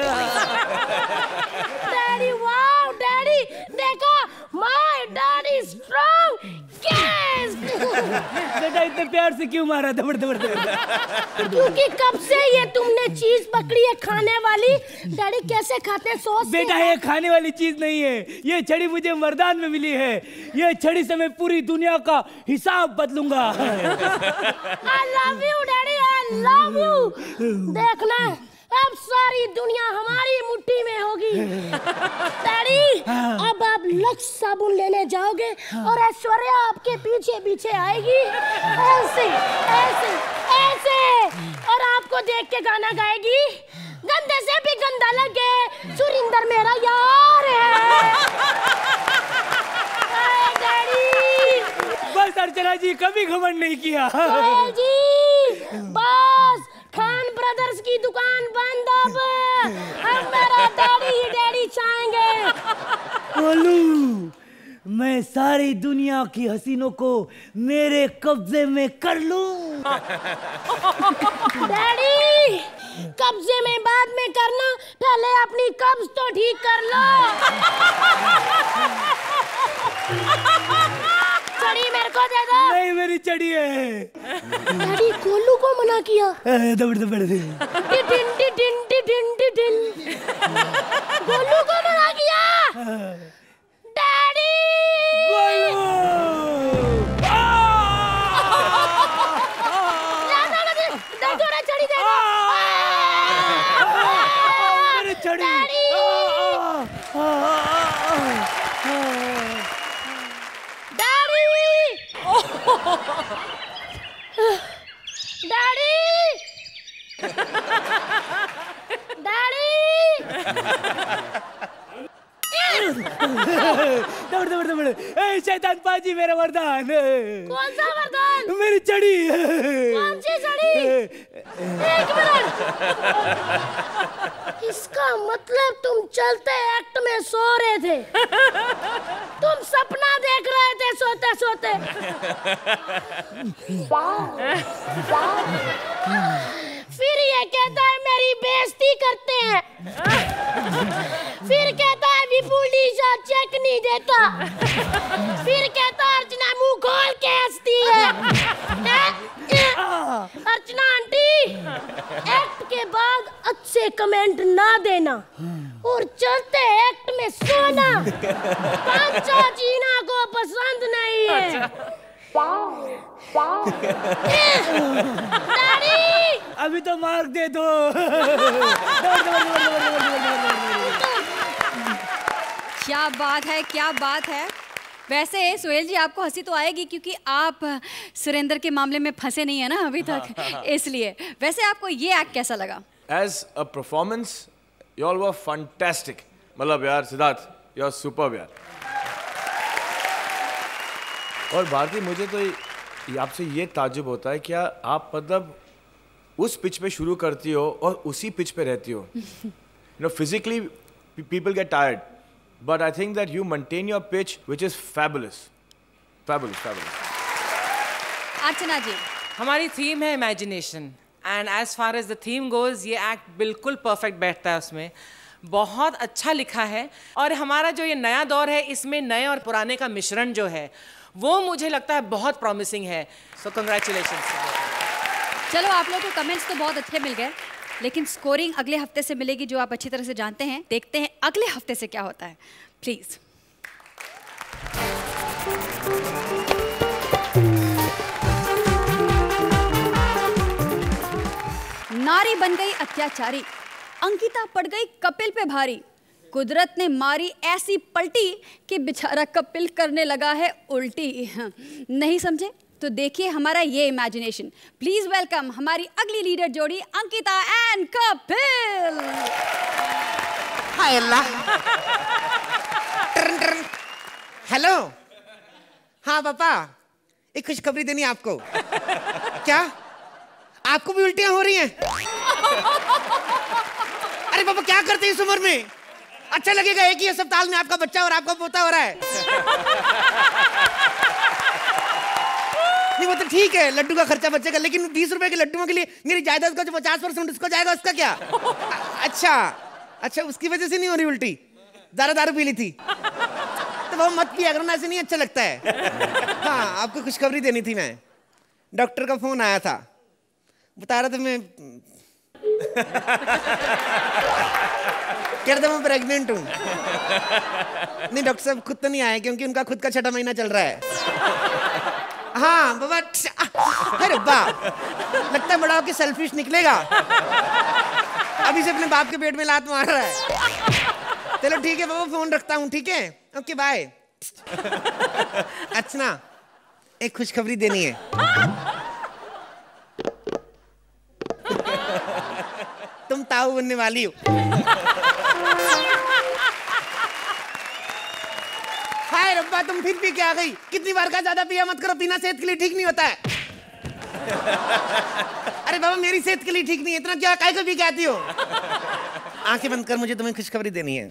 डैडी, वाओ डैडी, देखो माय डैडी स्ट्रांग। यस। बेटा इतने प्यार से क्यों मारा? दबड़ क्योंकि कब से ये तुमने चीज पकड़ी है खाने वाली। डैडी कैसे खाते हैं? सॉस? बेटा ये खाने वाली चीज नहीं है, ये छड़ी मुझे वरदान में मिली है। ये छड़ी से मैं पूरी दुनिया का हिसाब बदलूंगा। I love you daddy, I love you। देखना, अब सारी दुनिया हमारी मुट्ठी में होगी। डैडी, अब आप लक्स साबुन लेने जाओगे और ऐश्वर्या आपके पीछे पीछे आएगी, ऐसे और आपको देख के गाना गाएगी, गंदे से भी गंदा लगे सुरिंदर मेरा यार है। डैडी, बस अर्चना जी, कभी घमंड नहीं किया। जी, बस खान ब्रदर्स की दुकान बंद। अब हम मेरा डैडी चाहेंगे। बोलू, मैं सारी दुनिया की हसीनों को मेरे कब्जे में कर लूं। डैडी, कब्जे में बाद में करना, पहले अपनी कब्ज तो ठीक कर लो। छड़ी मेरे को दे दो। नहीं, मेरी छड़ी है। डैडी, गोलू को मना किया। दबड़ गोलू को मना किया। डैडी, छड़ी दे दो। मेरी छड़ी। डैडी डैडी दौड़ दौड़ दौड़, ए शैतान पाजी मेरा वरदान। कौन सा वरदान? मेरी चड़ी। कौन सी चड़ी? एक मिनट। इसका मतलब तुम चलते एक्ट में सो रहे थे। तुम सपना देख रहे थे सोते सोते। फिर ये कहता है मेरी बेइज्जती करते हैं। फिर कहता है विपुल डीजा चेक नहीं देता। फिर कहता है अर्चना मुंह खोल के हंसती है। अर्चना आंटी, एक्ट के बाद अच्छे कमेंट ना देना और चलते एक्ट में सोना पंचा चीना को पसंद नहीं है। डैडी अभी तो मार्क दे दो। क्या बात है, क्या बात है। वैसे सुहेल जी आपको हंसी तो आएगी क्योंकि आप सुरेंद्र के मामले में फंसे नहीं है ना अभी तक, इसलिए। वैसे आपको ये एक्ट कैसा लगा? As a performance, you all were fantastic. मतलब यार सिद्धार्थ, you are superb यार। और भारती, मुझे तो आपसे ये ताज्जुब होता है, क्या आप मतलब उस पिच पे शुरू करती हो और उसी पिच पे रहती हो? You know, physically people get tired, but I think that you maintain your pitch, which is fabulous, fabulous, fabulous. अर्चना जी, हमारी थीम है imagination, and as far as the theme goes ये एक्ट बिल्कुल परफेक्ट बैठता है उसमें। बहुत अच्छा लिखा है और हमारा जो ये नया दौर है इसमें नए और पुराने का मिश्रण जो है वो मुझे लगता है बहुत प्रॉमिसिंग है। So congratulations. चलो आप लोगों को कमेंट्स तो बहुत अच्छे मिल गए, लेकिन स्कोरिंग अगले हफ्ते से मिलेगी जो आप अच्छी तरह से जानते हैं। देखते हैं अगले हफ्ते से क्या होता है, प्लीज। नारी बन गई अत्याचारी, अंकिता पड़ गई कपिल पे भारी। कुदरत ने मारी ऐसी पलटी कि बेचारा कपिल करने लगा है उल्टी। नहीं समझे तो देखिए हमारा ये इमेजिनेशन। प्लीज वेलकम हमारी अगली लीडर जोड़ी अंकिता एंड कपिल। हाय अल्लाह। हेलो। हाँ पापा, एक खुशखबरी देनी है आपको। क्या आपको भी उल्टियां हो रही हैं? अरे पापा क्या करते हैं इस उम्र में? अच्छा लगेगा एक ही अस्पताल में आपका बच्चा और आपका पोता हो रहा है। नहीं वो तो ठीक है, लड्डू का खर्चा बचेगा, लेकिन 20 रुपए के लड्डुओं के लिए मेरी जायदाद का जो 50% उसको जाएगा, उसका क्या? अच्छा अच्छा, उसकी वजह से नहीं हो रही उल्टी? ज्यादा दारू पी ली थी तो वो मत पिया करो ना, ऐसे नहीं अच्छा लगता है। हाँ आपको खुशखबरी देनी थी। मैं डॉक्टर का फोन आया था, बता रहा था मैं कह रहा था मैं प्रेग्नेंट हूँ। नहीं डॉक्टर साहब खुद तो नहीं आए क्योंकि उनका खुद का 6वां महीना चल रहा है। हाँ बाबा, अरे बाप, लगता है बड़ा होके सेल्फिश निकलेगा। अभी से अपने बाप के पेट में लात मार रहा है। चलो ठीक है बाबा, फोन रखता हूँ। ठीक है, ओके बाय। अच्छा एक खुशखबरी देनी है। तुम ताऊ बनने वाली हो। हाय रब्बा, तुम फिर पी के आ गई। कितनी बार का ज्यादा पिया मत करो, पीना सेहत के लिए ठीक नहीं होता है। अरे बाबा मेरी सेहत के लिए ठीक नहीं है, इतना क्या काहे को पी के आती हो? आंखें बंद कर, मुझे तुम्हें खुशखबरी देनी है।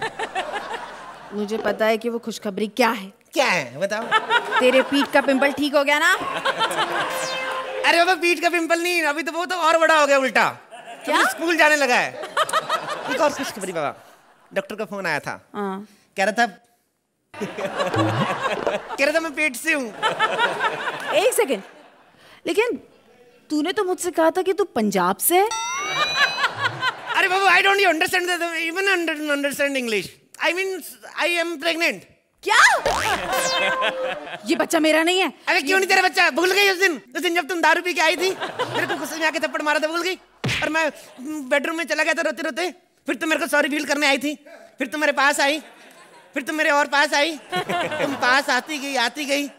मुझे पता है कि वो खुशखबरी क्या है। क्या है बताओ? तेरे पीठ का पिंपल ठीक हो गया ना? अरे बाबा पीठ का पिंपल नहीं, अभी तो वो तो और बड़ा हो गया उल्टा। क्या? स्कूल जाने लगा है। एक और खुशखबरी बाबा, डॉक्टर का फोन आया था। कह रहा था मैं पेट से हूँ। एक सेकेंड, लेकिन तूने तो मुझसे कहा था कि तू पंजाब से है। अरे बाबा I don't understand even understand English. I mean I am pregnant. क्या? ये बच्चा मेरा नहीं है। अरे क्यों नहीं तेरा बच्चा? भूल गई उस दिन जब तुम दारू पी के आई थी, मेरे को गुस्से में आके थप्पड़ मारा था, भूल गई? और मैं बेडरूम में चला गया था रोते रोते, फिर तुम मेरे को सॉरी फील करने आई थी, फिर तुम मेरे पास आई, फिर तुम मेरे और पास आई, तुम पास आती गई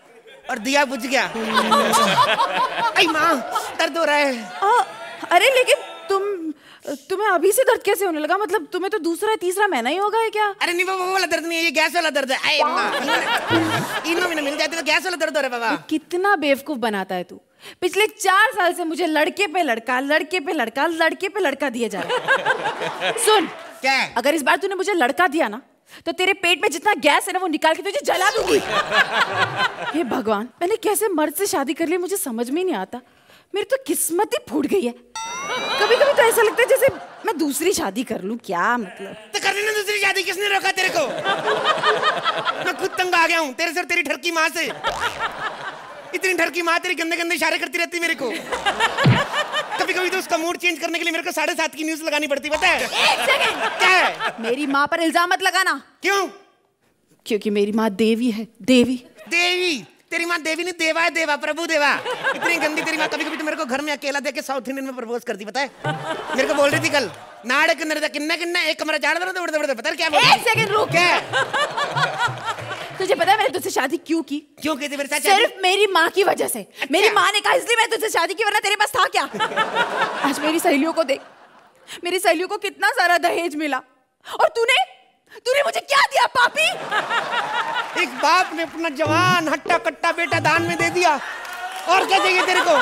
और दिया बुझ गया। आई माँ, दर्द हो रहा है। अरे लेकिन तुम्हें अभी से दर्द कैसे होने लगा? मतलब तुम्हें तो दूसरा तीसरा महीना ही होगा है क्या? अरे नहीं, वो वाला दर्द नहीं है, ये गैस वाला दर्द है। आई माँ, इन महीने मिल जाते तो गैस वाला दर्द हो रहा है बाबा। कितना बेवकूफ बनाता है तू। पिछले 4 साल से मुझे लड़के पे लड़का, लड़के पे लड़का, लड़के पे लड़का दिए जा रहा है। सुन, क्या? अगर इस बार तूने मुझे लड़का दिया ना, तो तेरे पेट में जितना गैस है ना, वो निकाल के तुझे जला दूंगी। हे भगवान, मैंने कैसे मर्द से शादी कर ली मुझे समझ में नहीं आता। मेरी तो किस्मत ही फूट गई है। कभी कभी तो ऐसा लगता है जैसे मैं दूसरी शादी कर लूं। क्या मतलब? तो करनी ना दूसरी शादी, किसने रोका तेरे को? मैं खुद तंग आ गया हूँ तेरे से और तेरी ठरकी माँ से। इतनी ठरकी माँ तेरी गंदे गंदे इशारे करती रहती मेरे को। कभी कभी तो उसका मूड चेंज करने के लिए मेरे को 7:30 की न्यूज़ लगानी पड़ती, पता है? एक सेकंड। क्या है? मेरी माँ पर इल्जाम मत लगाना। क्यों? क्योंकि मेरी माँ देवी है। देवी देवी? तेरी माँ देवी नहीं, देवा है, देवा, प्रभु देवा। इतनी गंदी तेरी माँ। कभी कभी तो मेरे को घर में अकेला देख के साउथ इंडियन में प्रपोज करती, पता है? मेरे को बोल रही थी कल, नाड़ किन्ना किन्ना एक कमरा झाड़ दो, पता है क्या बोल रही? एक सेकंड रुक। क्या? तुझे पता है मैंने तुझसे शादी क्यों की? क्यों की थी मेरे साथ? सिर्फ मेरी माँ की वजह से। मेरी माँ ने कहा इसलिए मैंने तुझसे शादी की, वरना तेरे पास था क्या? आज मेरी सहेलियों को देख, मेरी सहेलियों को कितना सारा दहेज मिला, और तूने मुझे क्या दिया पापी? एक बाप ने अपना जवान हट्टा कट्टा बेटा दान में दे दिया, और क्या चाहिए तेरे को?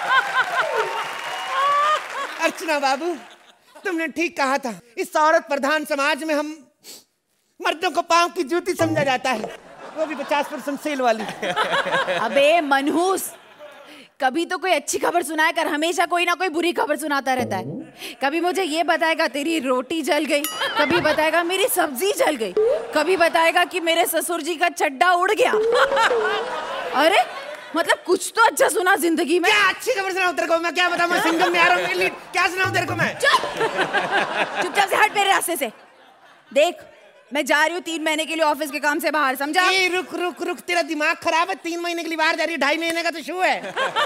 अर्चना बाबू, तुमने ठीक कहा था। इस औरत प्रधान समाज में हम मर्दों को पांव की जूती समझा जाता है, वो भी 50% सेल वाली। अबे मनहूस, कभी तो कोई अच्छी खबर सुनाया कर, हमेशा कोई ना कोई बुरी खबर सुनाता रहता है। कभी मुझे ये बताएगा तेरी रोटी जल गई, कभी बताएगा मेरी सब्जी जल गई, कभी बताएगा कि मेरे ससुर जी का चड्डा उड़ गया। अरे मतलब कुछ तो अच्छा सुना जिंदगी में। क्या अच्छी खबर सुनाऊं तेरे को? मैं क्या बताऊं, मैं सिंगम में आ रहा हूं, क्या सुनाऊं तेरे को मैं? चुपचाप से हट मेरे रास्ते से। देख, मैं जा रही हूँ 3 महीने के लिए ऑफिस के काम से बाहर, समझा? रुक रुक रुक, तेरा दिमाग खराब है। 3 महीने के लिए बाहर जा रही है, 2.5 महीने का तो शो है।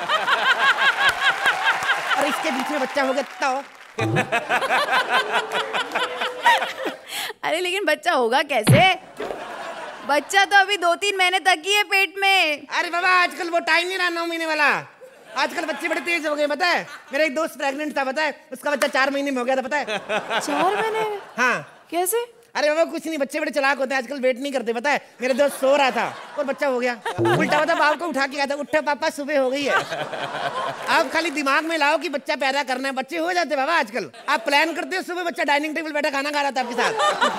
और इसके बीच में बच्चा हो गया तो? अरे लेकिन बच्चा होगा कैसे? बच्चा तो अभी 2-3 महीने तक ही है पेट में। अरे बाबा, आजकल वो टाइम नहीं रहा 9 महीने वाला। आजकल बच्चे बड़े तेज हो गए, पता है? मेरा एक दोस्त प्रेग्नेंट था, पता है? उसका बच्चा 4 महीने में हो गया था, पता है? 4 महीने में? हाँ। कैसे? अरे बाबा कुछ नहीं, बच्चे बड़े चालाक होते हैं आजकल, वेट नहीं करते, पता है? मेरे दोस्त सो रहा था और बच्चा हो गया। उल्टा हुआ था, बाप को उठा के गया था, उठा पापा सुबह हो गई है। आप खाली दिमाग में लाओ कि बच्चा पैदा करना है, बच्चे हो जाते बाबा आजकल। आप प्लान करते हो, सुबह बच्चा डाइनिंग टेबल बैठा खाना खा रहा था आपके साथ।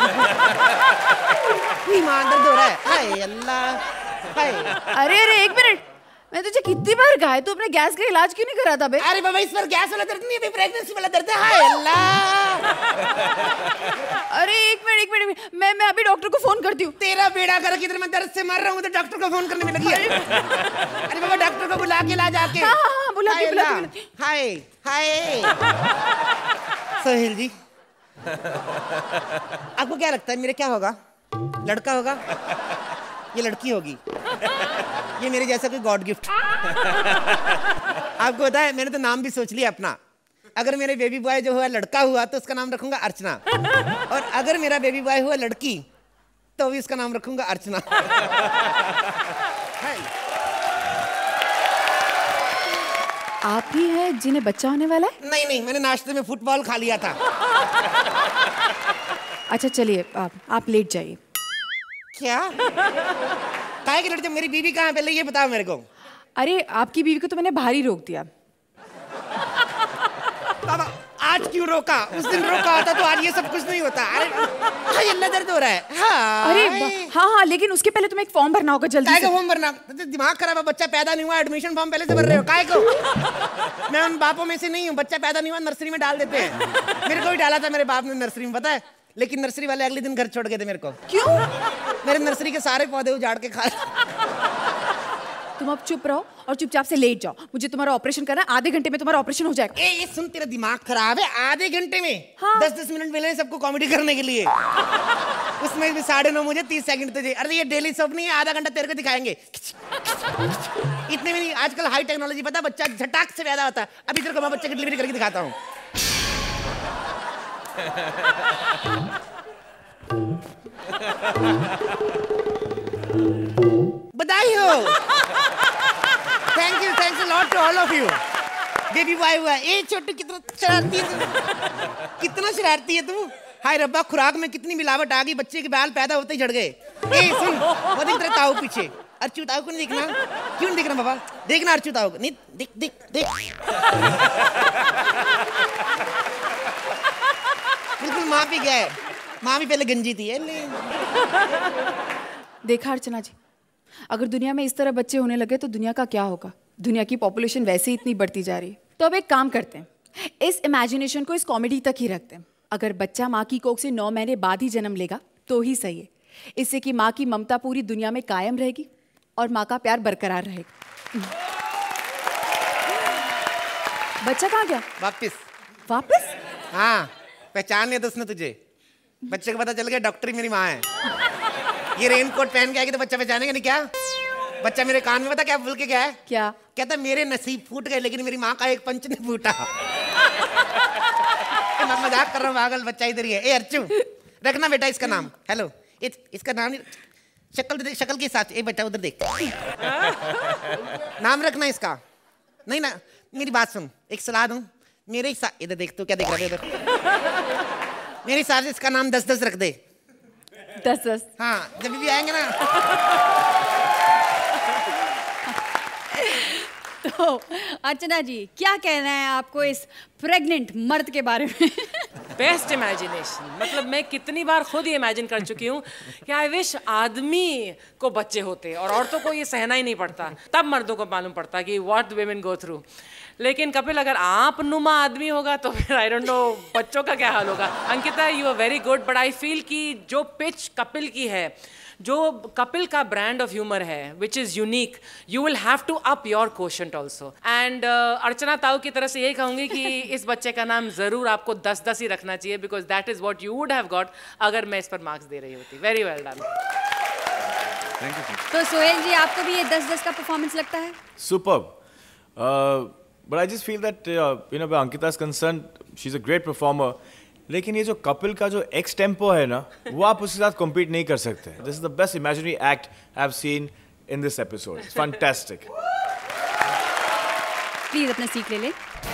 ईमान दर्द हो रहा है। हाय अल्लाह, हाय। अरे अरे एक मिनट, मैं तुझे कितनी बार कहा है तू अपने गैस का इलाज क्यों नहीं करा था बे? अरे बाबा, इस पर गैस वाला दर्द नहीं है, प्रेगनेंसी वाला दर्द है। हाय अल्लाह। अरे एक मिनट, मैं अभी डॉक्टर को फोन करती हूँ। तेरा बेड़ा कर, किधर मैं दर्द से मर रहा हूँ तो डॉक्टर को फोन करने में लगी है। अरे बाबा, डॉक्टर को बुला के ला जाके। हाँ, बुला के। हाय हाय। सोहेल जी, आपको क्या लगता है मेरे क्या होगा? लड़का होगा? ये लड़की होगी? ये मेरे जैसा कोई गॉड गिफ्ट। आपको पता है, मैंने तो नाम भी सोच लिया अपना। अगर मेरे बेबी बॉय जो हुआ लड़का हुआ तो उसका नाम रखूंगा अर्चना, और अगर मेरा बेबी बॉय हुआ लड़की तो भी उसका नाम रखूंगा अर्चना। आप ही हैं जिन्हें बच्चा होने वाला है? नहीं, मैंने नाश्ते में फुटबॉल खा लिया था। अच्छा चलिए, आप लेट जाइए। क्या? काहे की लड़की? मेरी बीवी कहाँ है पहले ये बताओ मेरे को। अरे आपकी बीवी को तो मैंने बाहर ही रोक दिया। बाबा आज क्यों रोका? उस दिन रोका होता तो आज ये सब कुछ नहीं होता। अरे हाय अल्लाह, दर्द हो रहा है। हाँ। अरे हाँ, लेकिन उसके पहले तुम्हें एक फॉर्म भरना होगा जल्दी से। काहे का फॉर्म भरना? दिमाग खराब है, बच्चा पैदा नहीं हुआ, एडमिशन फॉर्म पहले से भर रहे हो काहे को? मैं उन बापों में से नहीं हूँ, बच्चा पैदा नहीं हुआ नर्सरी में डाल देते हैं। मेरे को भी डाला था मेरे बाप ने नर्सरी में, पता है? लेकिन नर्सरी वाले अगले दिन घर छोड़ गए थे मेरे को। क्यों? मेरे नर्सरी के सारे पौधे उजाड़ के खा। तुम अब चुप रहो और चुपचाप से लेट जाओ। मुझे तुम्हारा ऑपरेशन करना है, आधे घंटे में तुम्हारा ऑपरेशन हो जाएगा। ये सुन, तेरा दिमाग खराब है? आधे घंटे में? हाँ। 10-10 मिनट मिले सबको कॉमेडी करने के लिए। उसमें भी 9:30 मुझे, 30 सेकंड तुझे। अरे ये डेली सोप नहीं है, आधा घंटा तेरे को दिखाएंगे। इतने में नहीं, आजकल हाई टेक्नोलॉजी, पता है? बच्चा झटाक से पैदा होता है। अभी तेरे को मैं बच्चे की डिलीवरी करके दिखाता हूँ। बधाई हो। Thank you lot to all of you. Baby boy हुआ। ए छोटू कितना शरारती है तू, कितना शरारती है तू। हाय रब्बा, खुराक में कितनी मिलावट आ गई, बच्चे के बाल पैदा होते ही झड़ गए। ए सुन, वो देख तेरा ताऊ पीछे। अर्चू ताऊ को नहीं देखना? क्यों नहीं देखना बाबा? देखना अर्चू ताऊ को। नहीं देख देख देख। बिल्कुल माँ भी गया है। माँ भी पहले गंजी थी। देखा अर्चना जी, अगर दुनिया में इस तरह बच्चे होने लगे तो दुनिया का क्या होगा? दुनिया की पॉपुलेशन वैसे ही इतनी बढ़ती जा रही है। तो अब एक काम करते हैं, इस इमेजिनेशन को इस कॉमेडी तक ही रखते हैं। अगर बच्चा माँ की कोख से 9 महीने बाद ही जन्म लेगा तो ही सही है, इससे कि माँ की ममता पूरी दुनिया में कायम रहेगी और माँ का प्यार बरकरार रहेगा। बच्चा कहाँ गया? वापस? हाँ, पहचान लिया तो उसने तुझे। बच्चे को पता चल गया डॉक्टर ही मेरी माँ है। ये रेनकोट पहन के आएगी तो बच्चा पहचानेगा नहीं क्या? बच्चा मेरे कान में पता क्या बोल के गया है? क्या कहता? मेरे नसीब फूट गए लेकिन मेरी माँ का एक पंच नहीं फूटा। मैं मजाक कर रहा हूँ पागल, बच्चा इधर ही है। ए अर्चू, रखना बेटा इसका नाम। हेलो, इसका नाम शक्ल के हिसाब से। बेटा उधर देख, नाम रखना इसका। नहीं ना, मेरी बात सुन, एक सलाह दूं। मेरे हिसाब, इधर देख, तू क्या देख रहा है इधर? मेरे हिसाब से इसका नाम 10-10 रख दे। 10-10? हाँ, जब भी आएंगे ना। तो अर्चना जी, क्या कहना है आपको इस प्रेग्नेंट मर्द के बारे में? Best imagination. मतलब मैं कितनी बार खुद ही इमेजिन कर चुकी हूँ कि आई विश आदमी को बच्चे होते और औरतों को ये सहना ही नहीं पड़ता, तब मर्दों को मालूम पड़ता कि व्हाट वुमेन गो थ्रू। लेकिन कपिल, अगर आप नुमा आदमी होगा तो फिर आई डोंट नो बच्चों का क्या हाल होगा। Ankita, you are very good, but I feel कि जो पिच कपिल की है, जो कपिल का ब्रांड ऑफ ह्यूमर है, which is unique, you will have to up your quotient also. And Archana ताऊ की तरफ से यही कहूँगी कि इस बच्चे का नाम ज़रूर आपको 10-10 ही रखना चाहिए, because that is what you would have got अगर मैं इस पर मार्क्स दे रही होती। Very well done. तो सोहेल जी, आपको भी ये 10-10 का परफॉर्मेंस लगता है? Superb. But I just feel that where Ankita is concerned, she's a great performer. लेकिन ये जो कपिल का जो एक्स टेम्पो है ना, वो आप उसके साथ compete नहीं कर सकते. This is the best imaginary act I've seen in this episode. It's fantastic. Please अपना सीट ले लें।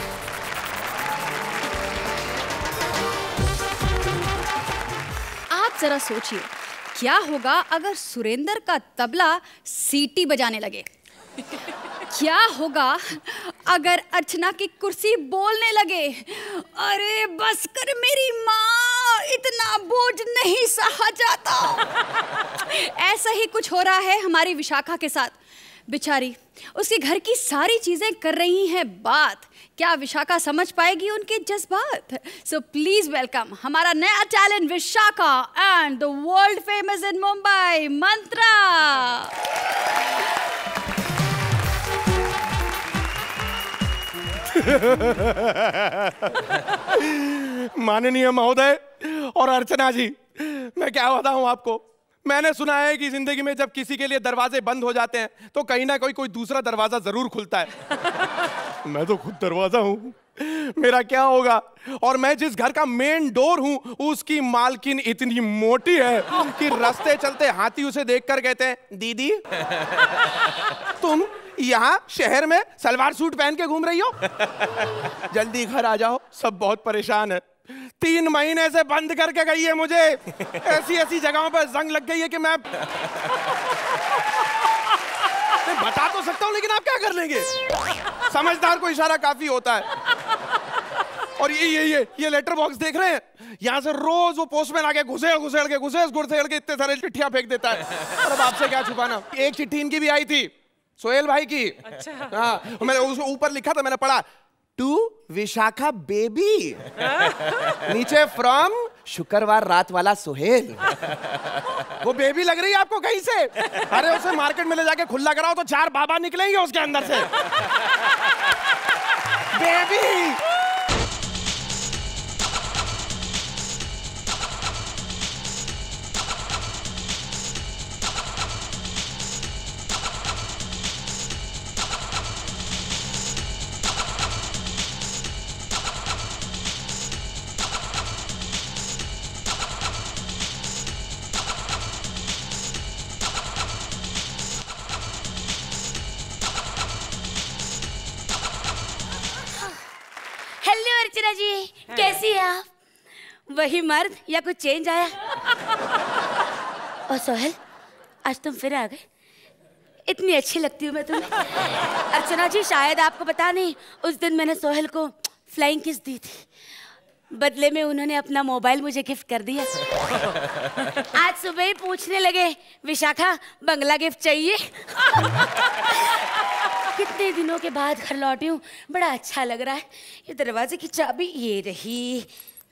आप जरा सोचिए, क्या होगा अगर सुरेंद्र का तबला सीटी बजाने लगे? क्या होगा अगर अर्चना की कुर्सी बोलने लगे? अरे बस कर मेरी माँ, इतना बोझ नहीं सहा जाता। ऐसा ही कुछ हो रहा है हमारी विशाखा के साथ। बेचारी, उसके घर की सारी चीजें कर रही हैं बात। क्या विशाखा समझ पाएगी उनके जज्बात? सो प्लीज वेलकम हमारा नया talent Vishakha and the world famous in Mumbai, Mantra. माननीय महोदय और अर्चना जी, मैं क्या बताऊं आपको। मैंने सुना है कि जिंदगी में जब किसी के लिए दरवाजे बंद हो जाते हैं तो कहीं ना कोई दूसरा दरवाजा जरूर खुलता है। मैं तो खुद दरवाजा हूं, मेरा क्या होगा। और मैं जिस घर का मेन डोर हूं उसकी मालकिन इतनी मोटी है कि रास्ते चलते हाथी उसे देखकर कहते हैं, दीदी तुम यहाँ शहर में सलवार सूट पहन के घूम रही हो, जल्दी घर आ जाओ, सब बहुत परेशान है। 3 महीने से बंद करके गई है मुझे, ऐसी ऐसी जगहों पर जंग लग गई है कि मैं बता तो सकता हूँ लेकिन आप क्या कर लेंगे। समझदार को इशारा काफी होता है। और ये लेटर बॉक्स देख रहे हैं, यहाँ से रोज वो पोस्टमैन आके घुसेड़ के इतने सारे चिट्ठियां फेंक देता है। और अब आपसे क्या छुपाना, एक चिट्ठी इनकी भी आई थी, सोहेल भाई की। अच्छा। हाँ, मैंने उसको ऊपर लिखा था, मैंने पढ़ा, टू विशाखा बेबी, नीचे फ्रॉम शुक्रवार रात वाला सोहेल। वो बेबी लग रही है आपको कहीं से? अरे उसे मार्केट में ले जाके खुला कराओ तो 4 बाबा निकलेंगे उसके अंदर से। बेबी अर्चना जी, कैसी है आप? वही मर्द या कुछ चेंज आया? और सोहेल, आज तुम फिर आ गए। इतनी अच्छी लगती हूँ मैं तुम्हें। अर्चना जी, शायद आपको पता नहीं, उस दिन मैंने सोहेल को फ्लाइंग किस दी थी, बदले में उन्होंने अपना मोबाइल मुझे गिफ्ट कर दिया। आज सुबह ही पूछने लगे, विशाखा बंगला गिफ्ट चाहिए? कितने दिनों के बाद घर लौटी हूँ, बड़ा अच्छा लग रहा है। ये दरवाजे की चाबी ये रही।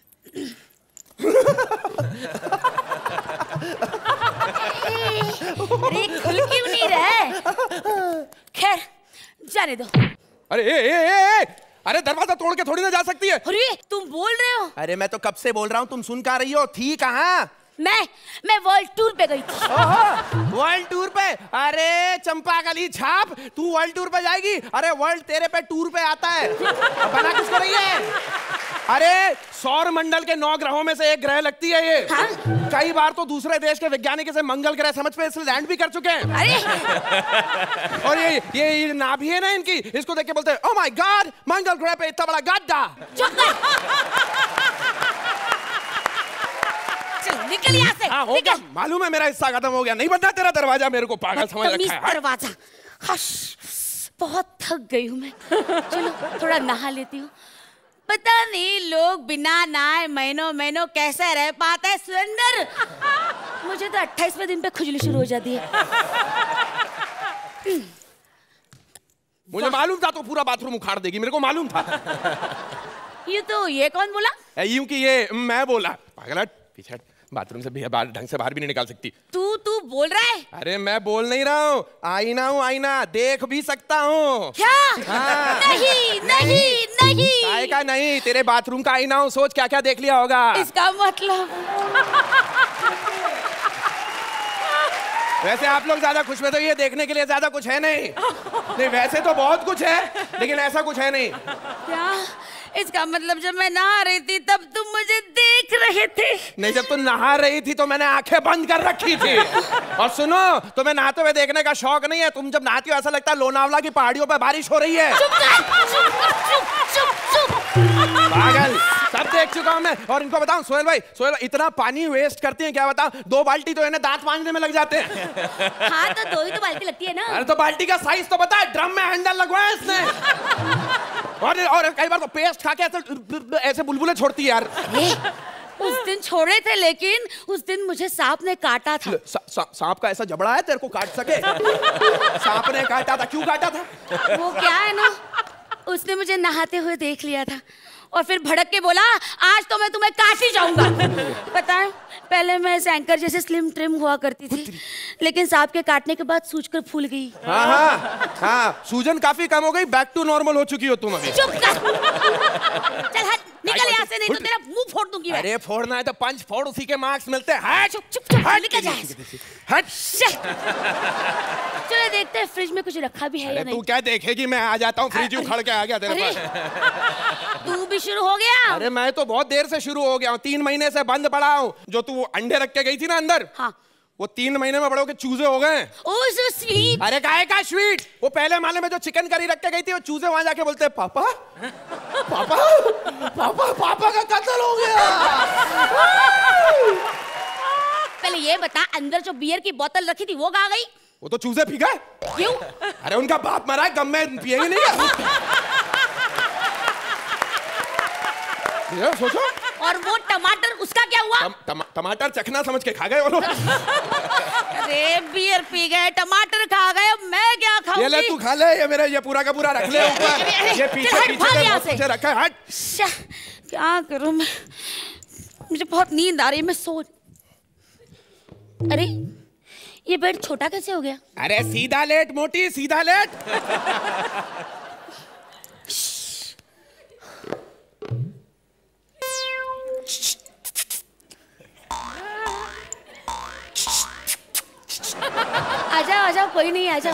अरे खुल क्यों नहीं रहा? खैर जाने दो। अरे ए, अरे दरवाजा तोड़ के थोड़ी ना जा सकती है। अरे तुम बोल रहे हो? अरे मैं तो कब से बोल रहा हूँ, तुम सुन का रही हो? थी कहाँ? मैं वर्ल्ड टूर पे गई थी। वर्ल्ड टूर पे? अरे चंपा गली छाप, तू वर्ल्ड टूर पे जाएगी? अरे वर्ल्ड तेरे पे टूर पे आता है। बना किसको रही है? अरे सौर मंडल के 9 ग्रहों में से एक ग्रह लगती है ये। हाँ? कई बार तो दूसरे देश के वैज्ञानिक इसे मंगल ग्रह समझ पे इसे लैंड भी कर चुके हैं। अरे और ये नाभि है ना इनकी, इसको देख के बोलते हैं ओह माय गॉड, मंगल ग्रह पे इतना बड़ा गड्ढा। निकल यहाँ से। हाँ, हो गया, मालूम है मेरा हिस्सा खत्म हो गया। नहीं बनना तेरा दरवाजा, मेरे को पागल समझ रखा है। दरवाजा। बहुत थक गई हूँ मैं। चलो थोड़ा नहा लेती हूँ। पता नहीं लोग बिना नहाए महीनों कैसे रह पाते हैं। सुरेंद्र, मुझे तो 28वें दिन पे खुजली शुरू हो जाती है। मुझे मालूम था तो पूरा बाथरूम उखाड़ देगी, मेरे को मालूम था। ये कौन बोला? यूं कि ये मैं बोला। पागल, पीछे बाथरूम से बाहर ढंग से बाहर भी नहीं निकाल सकती। तू बोल रहा है? अरे मैं बोल नहीं रहा हूँ, आईना हूँ, आईना देख भी सकता हूँ। क्या? हाँ। नहीं। काय का नहीं, तेरे बाथरूम का आईना हूँ, सोच क्या क्या देख लिया होगा। इसका मतलब? वैसे आप लोग ज्यादा खुश में तो ये देखने के लिए ज्यादा कुछ है नहीं, वैसे तो बहुत कुछ है लेकिन ऐसा कुछ है नहीं। क्या? इसका मतलब जब मैं नहा रही थी तब तुम मुझे देख रहे थे? नहीं, जब तुम नहा रही थी तो मैंने आंखें बंद कर रखी थी। और सुनो, तुम्हें नहाते हुए देखने का शौक नहीं है। तुम जब नहाती हो ऐसा लगता है लोनावला की पहाड़ियों पर बारिश हो रही है। चुप। पागल, सब देख चुका हूं मैं। और इनको बताऊं, सोहेल भाई, इतना पानी वेस्ट करती हैं क्या बताऊं? 2 बाल्टी तो इन्हें दांत मांजने में लग जाते हैं। हाँ तो 2 ही तो बाल्टी लगती है ना। अरे तो बाल्टी का साइज तो बता, ड्रम में हैंडल लगवाया इसने। और कई बार तो पेस्ट खा के ऐसे बुलबुले छोड़ती है यार। उस दिन छोड़े थे, लेकिन उस दिन मुझे सांप ने काटा था। सांप का ऐसा जबड़ा है तेरे को काट सके? सांप ने काटा था, क्यों काटा था? वो क्या है ना, उसने मुझे नहाते हुए देख लिया था और फिर भड़क के बोला, आज तो मैं तुम्हें काट ही जाऊंगा। पता है, पहले मैं इस एंकर जैसे स्लिम ट्रिम हुआ करती थी, लेकिन सांप के काटने के बाद सूजकर फूल गई। हाँ, सूजन काफी कम हो गई, बैक टू नॉर्मल हो चुकी हो तुम अभी। चुप कर। चल हट, निकल यहाँ से, नहीं तो तेरा मुंह फोड़ दूंगी मैं। अरे फोड़ना है तो पंच फोड़, उसी के मार्क्स मिलते हैं। चुप, निकल जा। हट। चलो देखते हैं फ्रिज में कुछ रखा भी है या नहीं। तू क्या देखेगी, मैं आ जाता हूँ, फ्रिज उखड़ के आ गया तेरे पास। तू भी शुरू हो गया? अरे मैं तो बहुत देर से शुरू हो गया हूँ, 3 महीने से बंद पड़ा हूँ। जो तू अंडे रख के गई थी ना अंदर, हाँ, वो 3 महीने में बड़े होके चूजे हो गए। Oh so sweet. अरे काहे का स्वीट? वो पहले माले में जो चिकन करी रख के गई थी, वो चूजे वहां जाके बोलते हैं पापा पापा पापा पापा का कत्ल हो गया। पहले ये बता, अंदर जो बियर की बोतल रखी थी वो कहाँ गई? वो तो चूजे पी गए। क्यों? अरे उनका बाप मरा है, गम में पिएंगे नहीं। ये सोचो। और वो टमाटर, उसका क्या हुआ? टमाटर चखना समझ के खा गए वो लोग। अरे बियर पी गए, टमाटर खा गए, अब मैं क्या खाऊंगी? ये ले तू खा ले, ये मेरा ये पूरा का पूरा रख ले ऊपर। ये पीछे रखा है। हट। क्या करूं मैं? मुझे बहुत नींद आ रही है, मैं सो। अरे ये बेड छोटा कैसे हो गया? अरे सीधा लेट मोटी, सीधा लेट। आजाओ, कोई नहीं, आजाओ।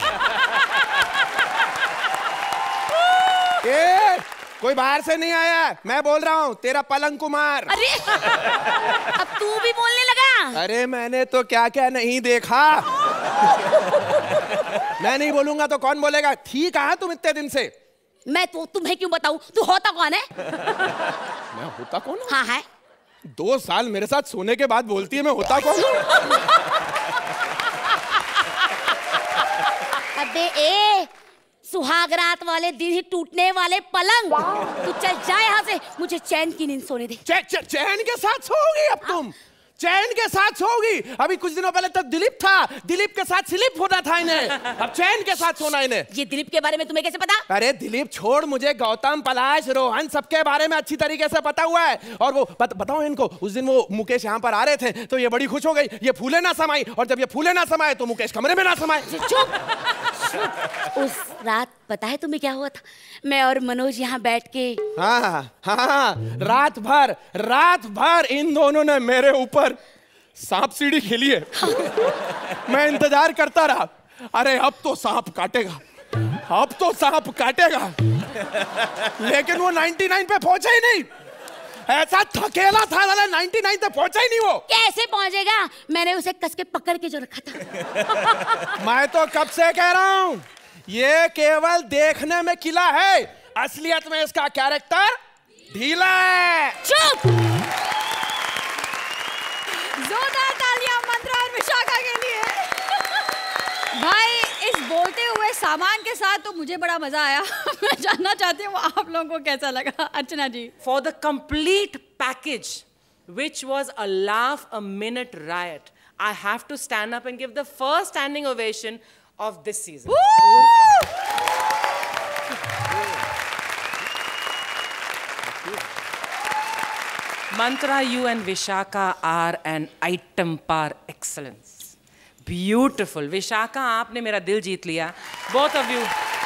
कोई बाहर से नहीं आया, मैं बोल रहा हूँ, तेरा पलंग कुमार। अरे अब तू भी बोलने लगा? अरे मैंने तो क्या क्या नहीं देखा। मैं नहीं बोलूंगा तो कौन बोलेगा? थी कहाँ तुम इतने दिन से? मैं तो तुम्हें क्यों बताऊं, तू होता कौन है? मैं होता कौन हूँ? हाँ है। 2 साल मेरे साथ सोने के बाद बोलती है मैं होता कौन हूँ? अबे ए, सुहाग रात वाले दिन ही टूटने वाले पलंग, तू चल जा यहाँ से, मुझे चैन की नींद सोने दे। चैन के साथ सोओगी अब तुम? चैन के साथ सोओगी? अभी कुछ दिनों पहले तक दिलीप था, दिलीप के साथ स्लिप होना था इन्हें, अब चैन के साथ सोना इन्हें। ये दिलीप के बारे में तुम्हें कैसे पता? अरे दिलीप छोड़, मुझे गौतम, पलाश, रोहन सबके बारे में अच्छी तरीके से पता हुआ है। और वो बताओ इनको, उस दिन वो मुकेश यहाँ पर आ रहे थे तो ये बड़ी खुश हो गई, ये फूले ना समाई, और जब ये फूले ना समाए तो मुकेश कमरे में ना समाए। उस रात पता है तुम्हें क्या हुआ था? मैं और मनोज यहाँ बैठ के हाँ, रात भर इन दोनों ने मेरे ऊपर सांप सीढ़ी खेली है। मैं इंतजार करता रहा, अरे अब तो सांप काटेगा, अब तो सांप काटेगा, लेकिन वो 99 पे पहुंचा ही नहीं। ऐसा थकेला था, 99 तक पहुंचा ही नहीं वो। कैसे पहुंचेगा? मैंने उसे कस के पकड़ के जो रखा था। मैं तो कब से कह रहा हूं, ये केवल देखने में किला है, असलियत में इसका कैरेक्टर ढीला है। चुप! जोरदार तालियां मंत्रा और विशाखा के लिए। भाई इस बोलते हुए सामान के साथ तो मुझे बड़ा मजा आया। मैं जानना चाहती हूँ आप लोगों को कैसा लगा। अर्चना जी। For the complete package, which was a laugh a minute riot, I have to stand up and give the first standing ovation of this season. Mantra, you and Vishaka are an item par excellence. Beautiful. Vishaka, आपने मेरा दिल जीत लिया. Both of you.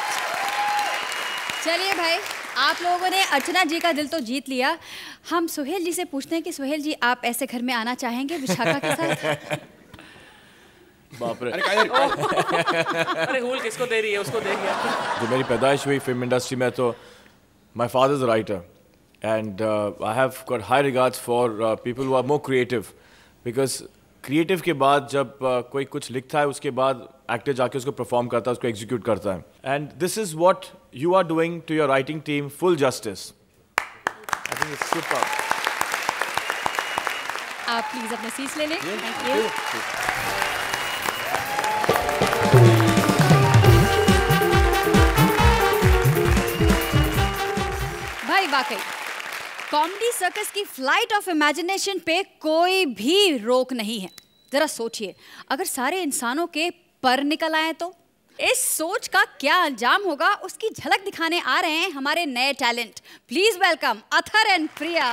चलिए भाई, आप लोगों ने अर्चना जी का दिल तो जीत लिया। हम सुहेल जी से पूछते हैं कि सुहेल जी आप ऐसे घर में आना चाहेंगे विशाखा के साथ? बाप रे। अरे हुल किसको दे रही है, उसको दे गया। जो मेरी पैदाइश हुई फिल्म इंडस्ट्री में, तो my father is a writer and I have got high regards for people who are more creative, because creative के बाद जब कोई कुछ लिखता है उसके बाद एक्टर जाके उसको परफॉर्म करता है, उसको एग्जीक्यूट करता है, and this is what you are doing to your writing team, full justice. I think it's super. आप प्लीज अपने सीट्स ले लें। Thank you. भाई वाकई कॉमेडी सर्कस की फ्लाइट ऑफ इमेजिनेशन पे कोई भी रोक नहीं है। जरा सोचिए, अगर सारे इंसानों के पर निकल आए तो इस सोच का क्या अंजाम होगा, उसकी झलक दिखाने आ रहे हैं हमारे नए talent. Please welcome Athar and Priya.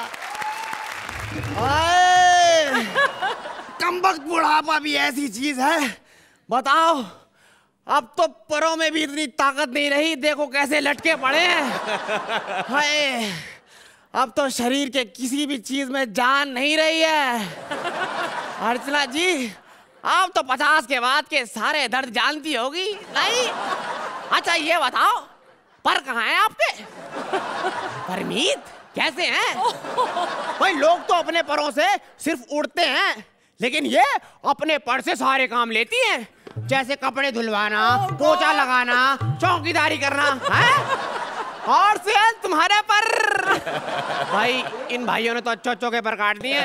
कमबख्त बुढ़ापा भी ऐसी चीज है, बताओ अब तो परों में भी इतनी ताकत नहीं रही, देखो कैसे लटके पड़े हैं। हाय, अब तो शरीर के किसी भी चीज में जान नहीं रही है। अर्चना जी, आप तो 50 के बाद के सारे दर्द जानती होगी, नहीं? अच्छा ये बताओ, पर कहाँ हैं आपके? परमीत कैसे हैं? भाई लोग तो अपने परों से सिर्फ उड़ते हैं, लेकिन ये अपने पर से सारे काम लेती हैं, जैसे कपड़े धुलवाना, पोछा लगाना, चौकीदारी करना है? और से तुम्हारे पर। भाई इन भाइयों ने तो अच्छो के पर काट दिए।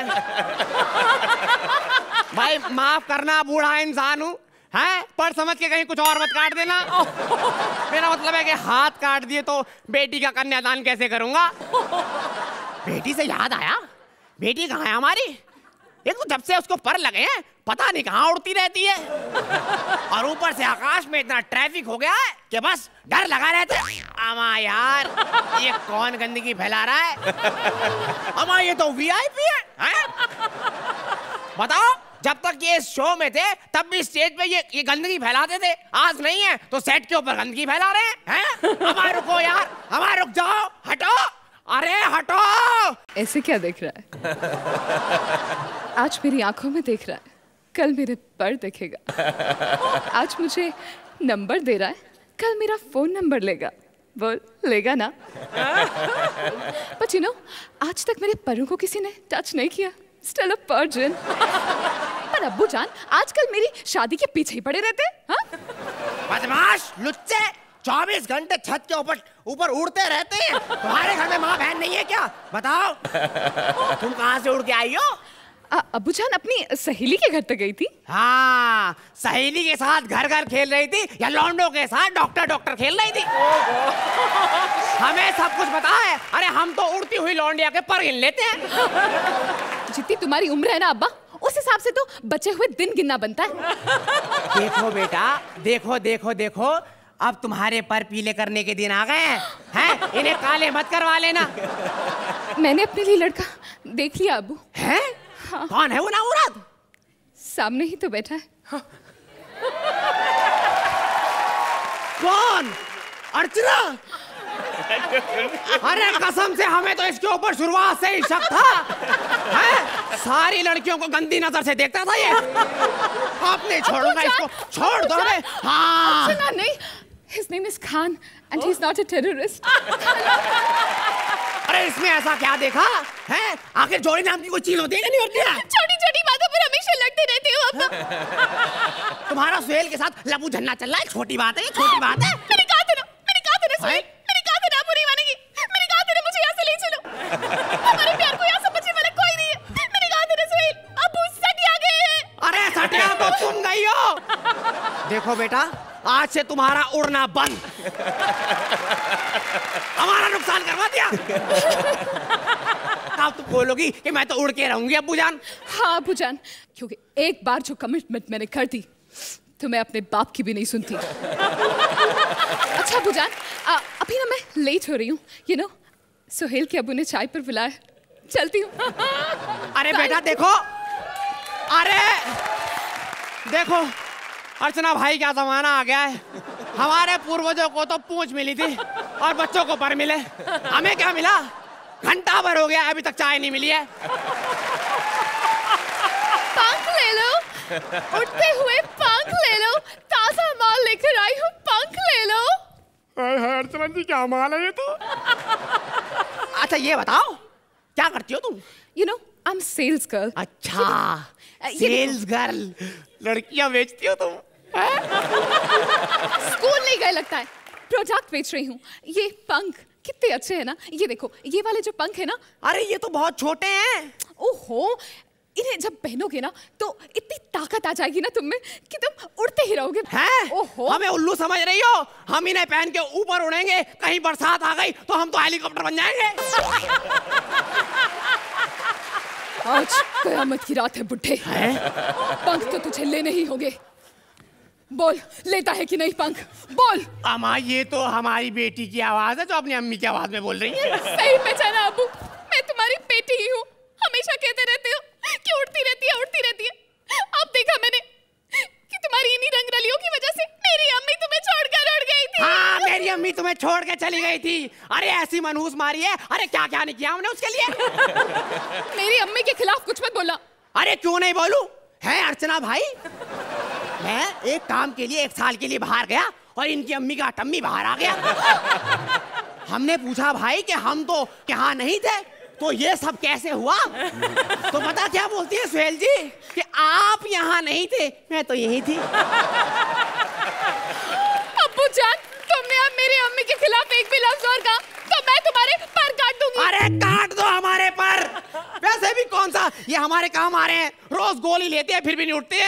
भाई माफ करना, बूढ़ा इंसान हूँ, हैं? पर समझ के कहीं कुछ और मत काट देना। मेरा मतलब है कि हाथ काट दिए तो बेटी का कन्यादान कैसे करूंगा? बेटी से याद आया, बेटी कहाँ है हमारी? एक तो जब से उसको पर लगे हैं पता नहीं कहाँ उड़ती रहती है, और ऊपर से आकाश में इतना ट्रैफिक हो गया है कि बस डर लगा रहता है। अमा यार, ये कौन गंदगी फैला रहा है? अमा ये तो वीआईपी है? बताओ, जब तक ये शो में थे तब भी स्टेज पे ये गंदगी फैलाते थे, आज नहीं है तो सेट के ऊपर गंदगी फैला रहे हैं? अमा रुको यार, अमा रुक जाओ, हटो, अरे हटो। ऐसे क्या देख रहा है? आज मेरी आंखों में देख रहा है, कल मेरे पर देखेगा। आज मुझे नंबर दे रहा है, कल मेरा फोन नंबर लेगा। बोल लेगा ना? बट यू नो, आज तक मेरे परों को किसी ने टच नहीं किया। Still a virgin. पर अब्बू जान आजकल मेरी शादी के पीछे ही पड़े रहते हैं। हाँ? बदमाश, लुच्चे, 24 घंटे छत के ऊपर उड़ते रहते हैं। तुम्हारे घर में माँ बहन नहीं है क्या? बताओ। तुम कहाँ से उड़ के आई हो? अब्बू जान अपनी सहेली के घर तक गई थी। हाँ, सहेली के साथ घर घर खेल रही थी या लौंडों के साथ डॉक्टर खेल रही थी? हमें सब कुछ पता है। अरे हम तो उड़ती हुई लौंडिया के पर गिन लेते हैं। जितनी तुम्हारी उम्र है ना अब्बा, उस हिसाब से तो बचे हुए दिन गिनना बनता है। देखो बेटा, देखो अब तुम्हारे पर पीले करने के दिन आ गए हैं। इन्हें काले मत करवा लेना। मैंने अपने लिए लड़का देख लिया अब्बू। हैं? हाँ। कौन है वो नामुराद? सामने ही तो बैठा है। हाँ। कौन? अर्चना? अरे कसम से हमें तो इसके ऊपर शुरुआत से ही शक था। हैं? सारी लड़कियों को गंदी नजर से देखता था ये। आपने छोड़ूंगा इसको, छोड़ दो। हाँ। अर्चना नहीं, his name is Khan and he's not a terrorist. अरे इसमें ऐसा क्या देखा है? आखिर जोड़ी नाम की कोई चीज होती है कि नहीं होती है? छोटी बातों पर हमेशा लड़ते रहते हो अब। तुम्हारा सुहेल के साथ लबू झन्ना चल रहा है। छोटी बात है, छोटी बात है। मैंने कहा था ना सुहेल, मैंने कहा था ना बुरी मानेगी। मैंने कहा था ना मुझे यहाँ से ले चलो। हमारे प्यार को यहाँ समझने वाला कोई नहीं है। मैंने कहा था ना सुहेल, अब सटिया गए हैं। अरे सटिया तो तुम गई हो। देखो बेटा, आज से तुम्हारा उड़ना बंद। हमारा नुकसान करवा दिया। अब तुम बोलोगी कि मैं तो उड़ के रहूंगी अब्बू जान। हाँ अब्बू जान, क्योंकि एक बार जो कमिटमेंट मैंने कर दी तो मैं अपने बाप की भी नहीं सुनती। अच्छा अब्बू जान, अभी ना मैं लेट हो रही हूँ। यू नो, सुहेल के अब्बू ने चाय पर बुलाया, चलती हूँ। अरे बेटा देखो, अरे देखो अर्चना भाई क्या जमाना आ गया है। हमारे पूर्वजों को तो पूंछ मिली थी और बच्चों को पर मिले। हमें क्या मिला? घंटा भर हो गया अभी तक चाय नहीं मिली है। पंख ले लो, उड़ते हुए पंख ले लो, ताजा माल लेकर आई हूँ, पंख ले लो। अर्चना जी क्या माल है ये तो। अच्छा ये बताओ क्या करती हो तुम? You know, I'm sales girl. अच्छा, सेल्स गर्ल, लड़कियां बेचती हो तुम? स्कूल नहीं गए लगता है, प्रोडक्ट बेच रही हूँ। ये पंख कितने अच्छे हैं ना, ये देखो, ये वाले जो पंख है ना। अरे ये तो बहुत छोटे हैं। ओहो, इन्हें जब पहनोगे ना तो इतनी ताकत आ जाएगी ना तुम में कि तुम उड़ते ही रहोगे। हैं? ओहो, हमें उल्लू समझ रही हो? हम इन्हें पहन के ऊपर उड़ेंगे, कहीं बरसात आ गई तो हम तो हेलीकॉप्टर बन जाएंगे। आज कयामत की रात है बुड्ढे। पंख तो तुझे लेने ही होंगे। बोल, लेता है कि नहीं पंख? बोल। अम्मा ये तो हमारी बेटी की आवाज है जो अपनी अम्मी की आवाज में बोल रही है। सही पहचाना अब्बू, मैं तुम्हारी बेटी ही हूँ। हमेशा कहते रहते हो कि उड़ती रहती है। अब देखा मैंने कि तुम्हारी इन्हीं रंगरलियों की वजह से मेरी अम्मी तुम्हें छोड़कर उड़ गई थी। हाँ, मेरी अम्मी तुम्हें छोड़ के चली गई थी। अरे ऐसी मनहूस मारी है। अरे क्या क्या नहीं किया हमने उसके लिए। मेरी अम्मी के खिलाफ कुछ मत बोलना। अरे क्यों नहीं बोलूं? है अर्चना भाई, मैं एक काम के लिए 1 साल के लिए बाहर गया और इनकी अम्मी का टम्मी बाहर आ गया। हमने पूछा भाई कि हम तो यहाँ नहीं थे, तो ये सब कैसे हुआ? तो पता क्या बोलती है सुहेल जी कि आप यहाँ नहीं थे, मैं तो यही थी। अब्बू जान, तुमने अब मेरी अम्मी के खिलाफ एक भी लफ्ज और कहा तो मैं तुम्हारे पर काट दूंगी। अरे काट दो हमारे पर। वैसे भी कौन सा ये हमारे काम आ रहे हैं। रोज गोली लेते हैं फिर भी नहीं उठते हैं।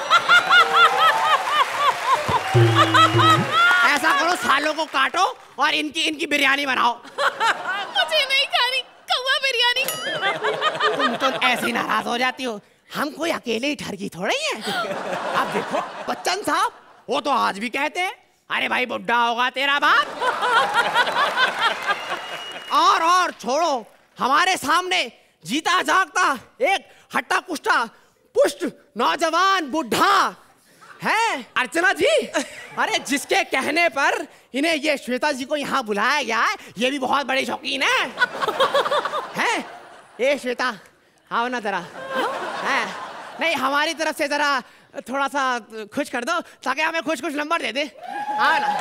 ऐसा करो, सालों को काटो और इनकी बिरयानी बनाओ। मुझे नहीं खानी कौवा बिरयानी। तुम तो ऐसे ही नाराज हो जाती हो। हम कोई अकेले ही ठरकी थोड़े ही हैं। अब देखो बच्चन साहब, वो तो आज भी कहते हैं अरे भाई बुड्ढा होगा तेरा बाप। और छोड़ो, हमारे सामने जीता जागता एक हट्टा कुष्टा पुष्ट नौजवान बुढ़ा है अर्चना जी। अरे जिसके कहने पर इन्हें ये श्वेता जी को यहाँ बुलाया गया है, ये भी बहुत बड़ी शौकीन है? ये श्वेता आओ ना जरा। है नहीं, हमारी तरफ से जरा थोड़ा सा खुश कर दो ताकि हमें खुश नंबर दे दे। आओ ना,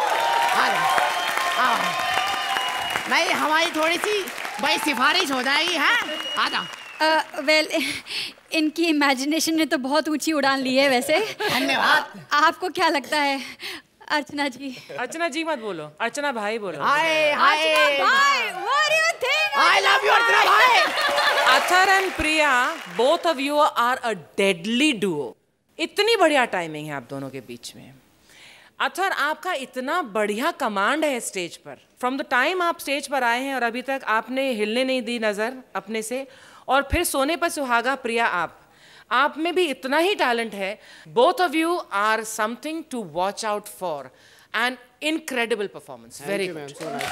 आओ। नहीं, हमारी थोड़ी सी भाई सिफारिश हो जाएगी। है आ जाओ। वेल, इनकी इमेजिनेशन ने तो बहुत ऊंची उड़ान ली है वैसे। धन्यवाद। आपको क्या लगता है अर्चना जी। अर्चना जी मत बोलो, अर्चना भाई बोलो। हाय हाय भाई, what do you think? I love you Archana भाई। Athar and Priya, both of you are a deadly duo. इतनी बढ़िया टाइमिंग है आप दोनों के बीच में। अथर, आपका इतना बढ़िया कमांड है स्टेज पर। फ्रॉम द टाइम आप स्टेज पर आए हैं और अभी तक आपने हिलने नहीं दी नजर अपने से, और फिर सोने पर सुहागा प्रिया आप में भी इतना ही टैलेंट है। Both of you are something to watch out for. And incredible performance, very good.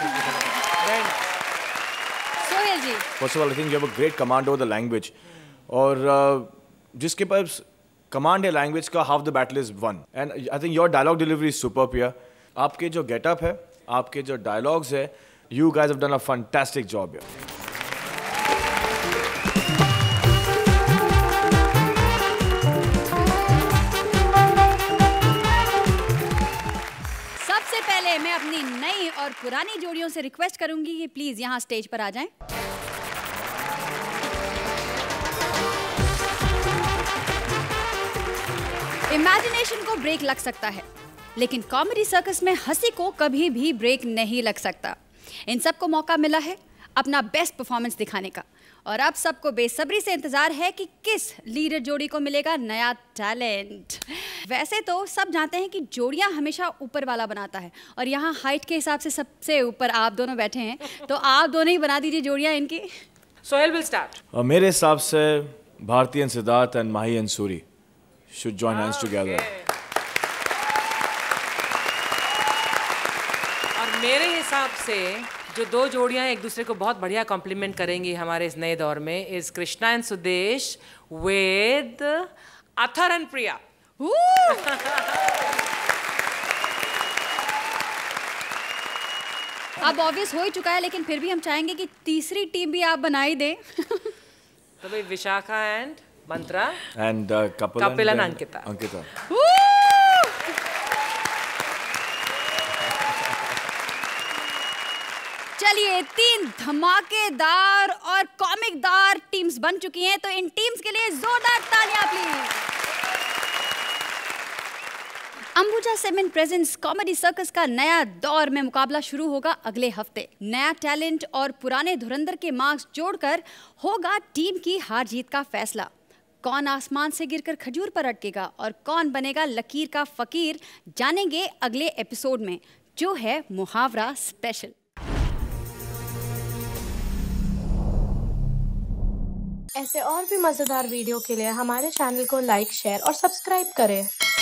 Sohail ji, First of all, I think you have a great command over the language. और जिसके पास कमांड है लैंग्वेज का, half the battle is won. And I think your dialogue delivery is superb here. आपके जो गेटअप है, आपके जो डायलॉग्स है, you guys have done a fantastic job here. सबसे पहले मैं अपनी नई और पुरानी जोड़ियों से रिक्वेस्ट करूंगी कि प्लीज यहाँ स्टेज पर आ जाएं। इमेजिनेशन को ब्रेक लग सकता है, लेकिन कॉमेडी सर्कस में हंसी को कभी भी ब्रेक नहीं लग सकता। इन सबको मौका मिला है अपना बेस्ट परफॉर्मेंस दिखाने का, और अब सबको बेसब्री से इंतजार है कि किस लीडर जोड़ी को मिलेगा नया टैलेंट। वैसे तो सब जानते हैं कि जोड़ियां हमेशा ऊपर वाला बनाता है, और यहाँ हाइट के हिसाब से सबसे ऊपर आप दोनों बैठे हैं, तो आप दोनों ही बना दीजिए जोड़ियां इनकी। Sohail will start. मेरे हिसाब से Bharti and Siddharth and Mahi and Suri should join hands together. और मेरे हिसाब से जो दो जोड़ियां एक दूसरे को बहुत बढ़िया कॉम्प्लीमेंट करेंगी हमारे इस नए दौर में is Krishna and Sudesh with Athar and Priya. अब ऑब्वियस हो ही चुका है, लेकिन फिर भी हम चाहेंगे कि तीसरी टीम भी आप बना ही दें। तो भाई Vishakha and Mantra and Kapil and Ankita. चलिए, 3 धमाकेदार और कॉमिकदार टीम्स बन चुकी हैं, तो इन टीम्स के लिए जोरदार तालियां please. Ambuja cement presents comedy circus का नया दौर में मुकाबला शुरू होगा अगले हफ्ते। नया टैलेंट और पुराने धुरंधर के मार्क्स जोड़कर होगा टीम की हार जीत का फैसला। कौन आसमान से गिरकर खजूर पर अटकेगा और कौन बनेगा लकीर का फकीर, जानेंगे अगले एपिसोड में, जो है मुहावरा स्पेशल। ऐसे और भी मजेदार वीडियो के लिए हमारे चैनल को लाइक, शेयर और सब्सक्राइब करें।